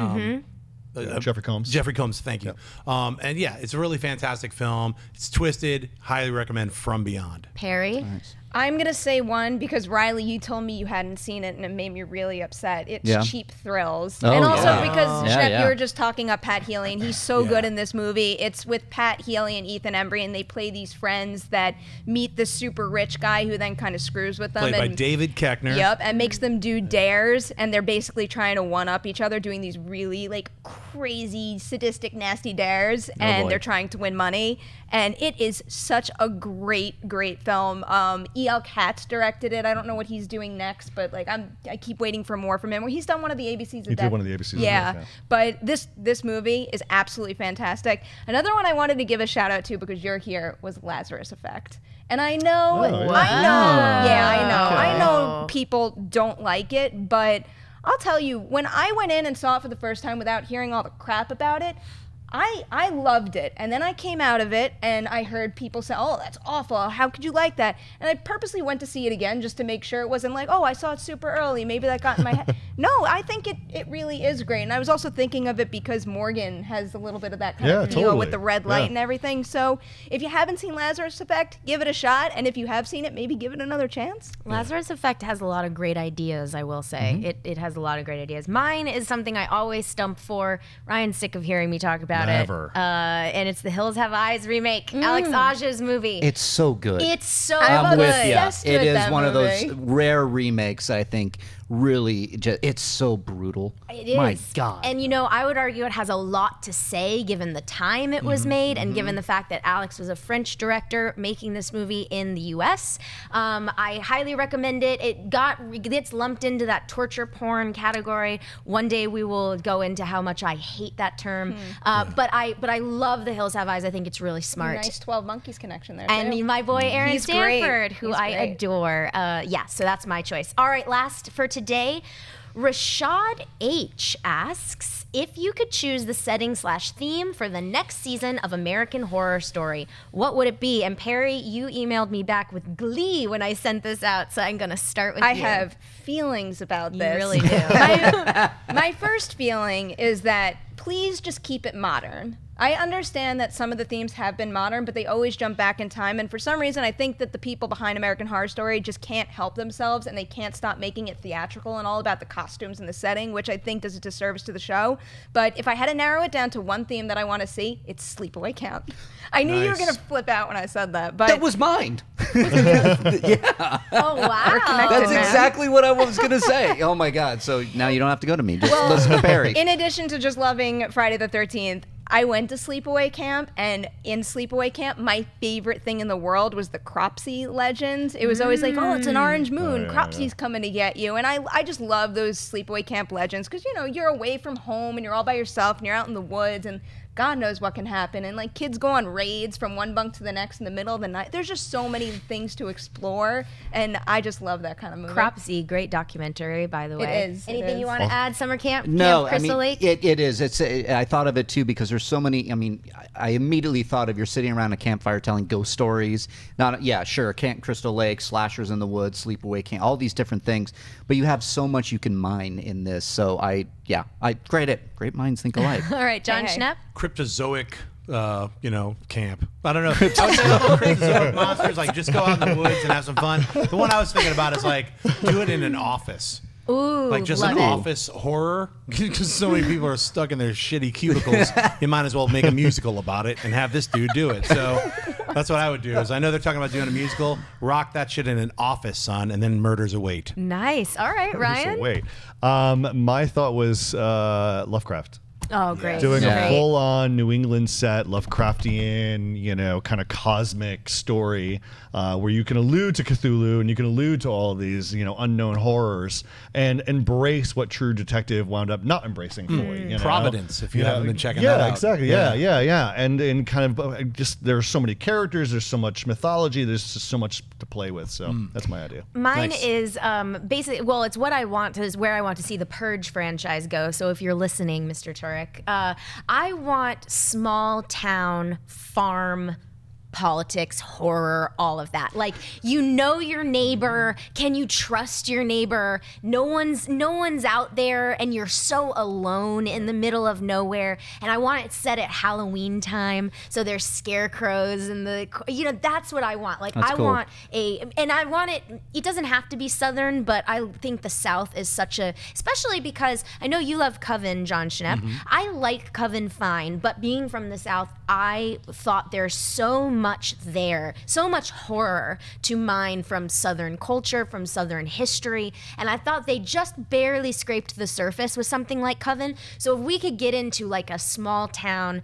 Jeffrey Combs. Jeffrey Combs, thank you. And yeah, it's a really fantastic film. It's twisted. Highly recommend From Beyond. Perry. I'm going to say one because, Reilly, you told me you hadn't seen it and it made me really upset. It's Cheap Thrills. Oh, and also yeah. because, Yeah, Schnepp, yeah. you were just talking up Pat Healy, and he's so good in this movie. It's with Pat Healy and Ethan Embry, and they play these friends that meet this super rich guy who then kind of screws with them. Played by and, David Koechner. Yep, and makes them do dares, and they're basically trying to one-up each other, doing these really, crazy, sadistic, nasty dares, and boy. they're trying to win money. And it is such a great, great film. E.L. Katz directed it. I don't know what he's doing next, but I keep waiting for more from him. He's done one of the ABCs. He did one of the ABCs. Yeah, but this movie is absolutely fantastic. Another one I wanted to give a shout out to because you're here was Lazarus Effect. And I know, I know people don't like it, but I'll tell you, when I went in and saw it for the first time without hearing all the crap about it, I loved it. And then I came out of it and I heard people say, oh, that's awful. How could you like that? And I purposely went to see it again just to make sure it wasn't like, oh, I saw it super early. Maybe that got in my head. No, I think it really is great. And I was also thinking of it because Morgan has a little bit of that kind of feel totally. with the red light and everything. So if you haven't seen Lazarus Effect, give it a shot. And if you have seen it, maybe give it another chance. Lazarus Effect has a lot of great ideas, I will say. It has a lot of great ideas. Mine is something I always stump for. Ryan's sick of hearing me talk about Never. it. And it's the Hills Have Eyes remake, Alex Aja's movie. It's so good. It's so I'm good. with you. obsessed It with is that one of those movie. rare remakes, I think, really, it's so brutal. It is. My God. And I would argue it has a lot to say given the time it was made and given the fact that Alex was a French director making this movie in the US. I highly recommend it. It gets lumped into that torture porn category. One day we will go into how much I hate that term. But I love The Hills Have Eyes. I think it's really smart. Nice 12 Monkeys connection there, And too. my boy Aaron He's great. Stanford, who He's I great. adore. So that's my choice. All right, last for today. Rashad H asks if you could choose the setting/theme for the next season of American Horror Story, what would it be? And Perry, you emailed me back with glee when I sent this out, so I'm going to start with you. I have feelings about this. You really do. My first feeling is that please just keep it modern. I understand that some of the themes have been modern, but they always jump back in time. And for some reason, I think that the people behind American Horror Story just can't help themselves, and they can't stop making it theatrical and all about the costumes and the setting, which I think does a disservice to the show. But if I had to narrow it down to one theme that I want to see, it's Sleepaway Camp. I knew you were going to flip out when I said that. But That was mine. Oh, wow. That's exactly what I was going to say. Oh, my God. So now you don't have to go to me. Just listen to Perry. In addition to just loving Friday the 13th, I went to Sleepaway Camp, and in Sleepaway Camp, my favorite thing in the world was the Cropsey legend. It was always like, oh, it's an orange moon. Cropsey's coming to get you. And I just love those Sleepaway Camp legends because, you know, you're away from home and you're all by yourself and you're out in the woods and God knows what can happen. And like kids go on raids from one bunk to the next in the middle of the night. There's just so many things to explore, and I just love that kind of movie. Cropsey, great documentary, by the way. It is. Anything you want to add? Summer camp? No, Camp Crystal Lake? it is. I thought of it too because there's so many. I mean, I immediately thought of you're sitting around a campfire telling ghost stories. Sure, Camp Crystal Lake, slashers in the woods, sleepaway camp, all these different things. But you have so much you can mine in this. So great minds think alike. All right, Jon Schnepp? Cryptozoic, camp. I don't know. I would say cryptozoic monsters, like just go out in the woods and have some fun. The one I was thinking about is like do it in an office. Ooh, like just an office horror, because so many people are stuck in their shitty cubicles. You might as well make a musical about it and have this dude do it. So that's what I would do. Is I know they're talking about doing a musical, rock that shit in an office, son, and then murders await. Nice. All right, Ryan. Wait, my thought was Lovecraft. Oh, great. Doing a full-on New England set, Lovecraftian, kind of cosmic story where you can allude to Cthulhu and you can allude to all of these, unknown horrors and embrace what True Detective wound up not embracing fully. Providence, if you haven't been checking that out. Exactly. Yeah. And kind of just there's so many characters, there's so much mythology, there's just so much to play with. So that's my idea. Mine is basically, it's what I want is where I want to see the Purge franchise go. So if you're listening, Mr. Turek, I want small town farm politics, horror, all of that. Like, your neighbor. Can you trust your neighbor? No one's out there, and you're so alone in the middle of nowhere. And I want it set at Halloween time, so there's scarecrows and that's what I want. Like, That's cool. want and I want it. It doesn't have to be Southern, but I think the South is especially because I know you love Coven, Jon Schnepp. I like Coven fine, but being from the South, I thought there's so much horror to mine from Southern culture, from Southern history, and I thought they just barely scraped the surface with something like Coven. So if we could get into like a small town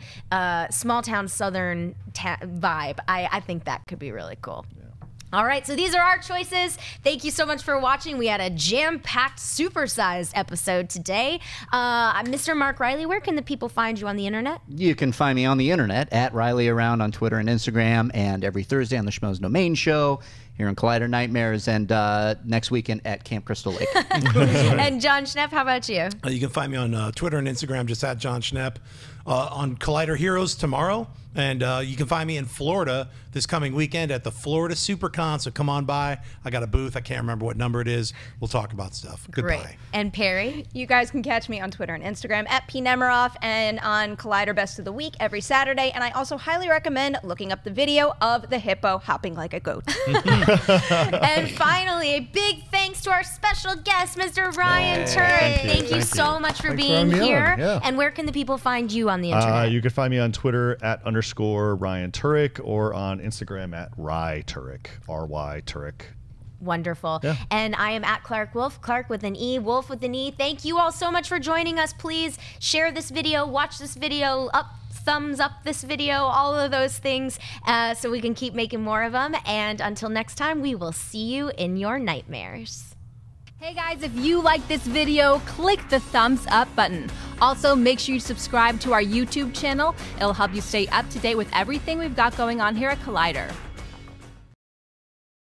Southern vibe, I think that could be really cool. All right, so these are our choices. Thank you so much for watching. We had a jam-packed, supersized episode today. I'm Mr. Mark Reilly. Where can the people find you on the internet? You can find me on the internet at Reilly Around on Twitter and Instagram, and every Thursday on the Schmoes Domain Show here in Collider Nightmares, and next weekend at Camp Crystal Lake. And Jon Schnepp, how about you? You can find me on Twitter and Instagram, just at Jon Schnepp. On Collider Heroes tomorrow, and you can find me in Florida this coming weekend at the Florida SuperCon, so come on by. I got a booth. I can't remember what number it is. We'll talk about stuff. Goodbye. Great. And Perry? You guys can catch me on Twitter and Instagram at Perri Nemiroff and on Collider Best of the Week every Saturday. And I also highly recommend looking up the video of the hippo hopping like a goat. And finally, a big thanks to our special guest, Mr. Ryan Turek. Thank you so much for being here. Yeah. And where can the people find you on the internet? You can find me on Twitter at _Ryan Turek or on Instagram at Ry Turek, R-Y Turek. Wonderful. Yeah. And I am at Clarke Wolfe, Clarke with an E, Wolf with an E. Thank you all so much for joining us. Please share this video, watch this video, thumbs up this video, all of those things, so we can keep making more of them. And until next time, we will see you in your nightmares. Hey guys, if you like this video, click the thumbs up button. Also, make sure you subscribe to our YouTube channel. It'll help you stay up to date with everything we've got going on here at Collider.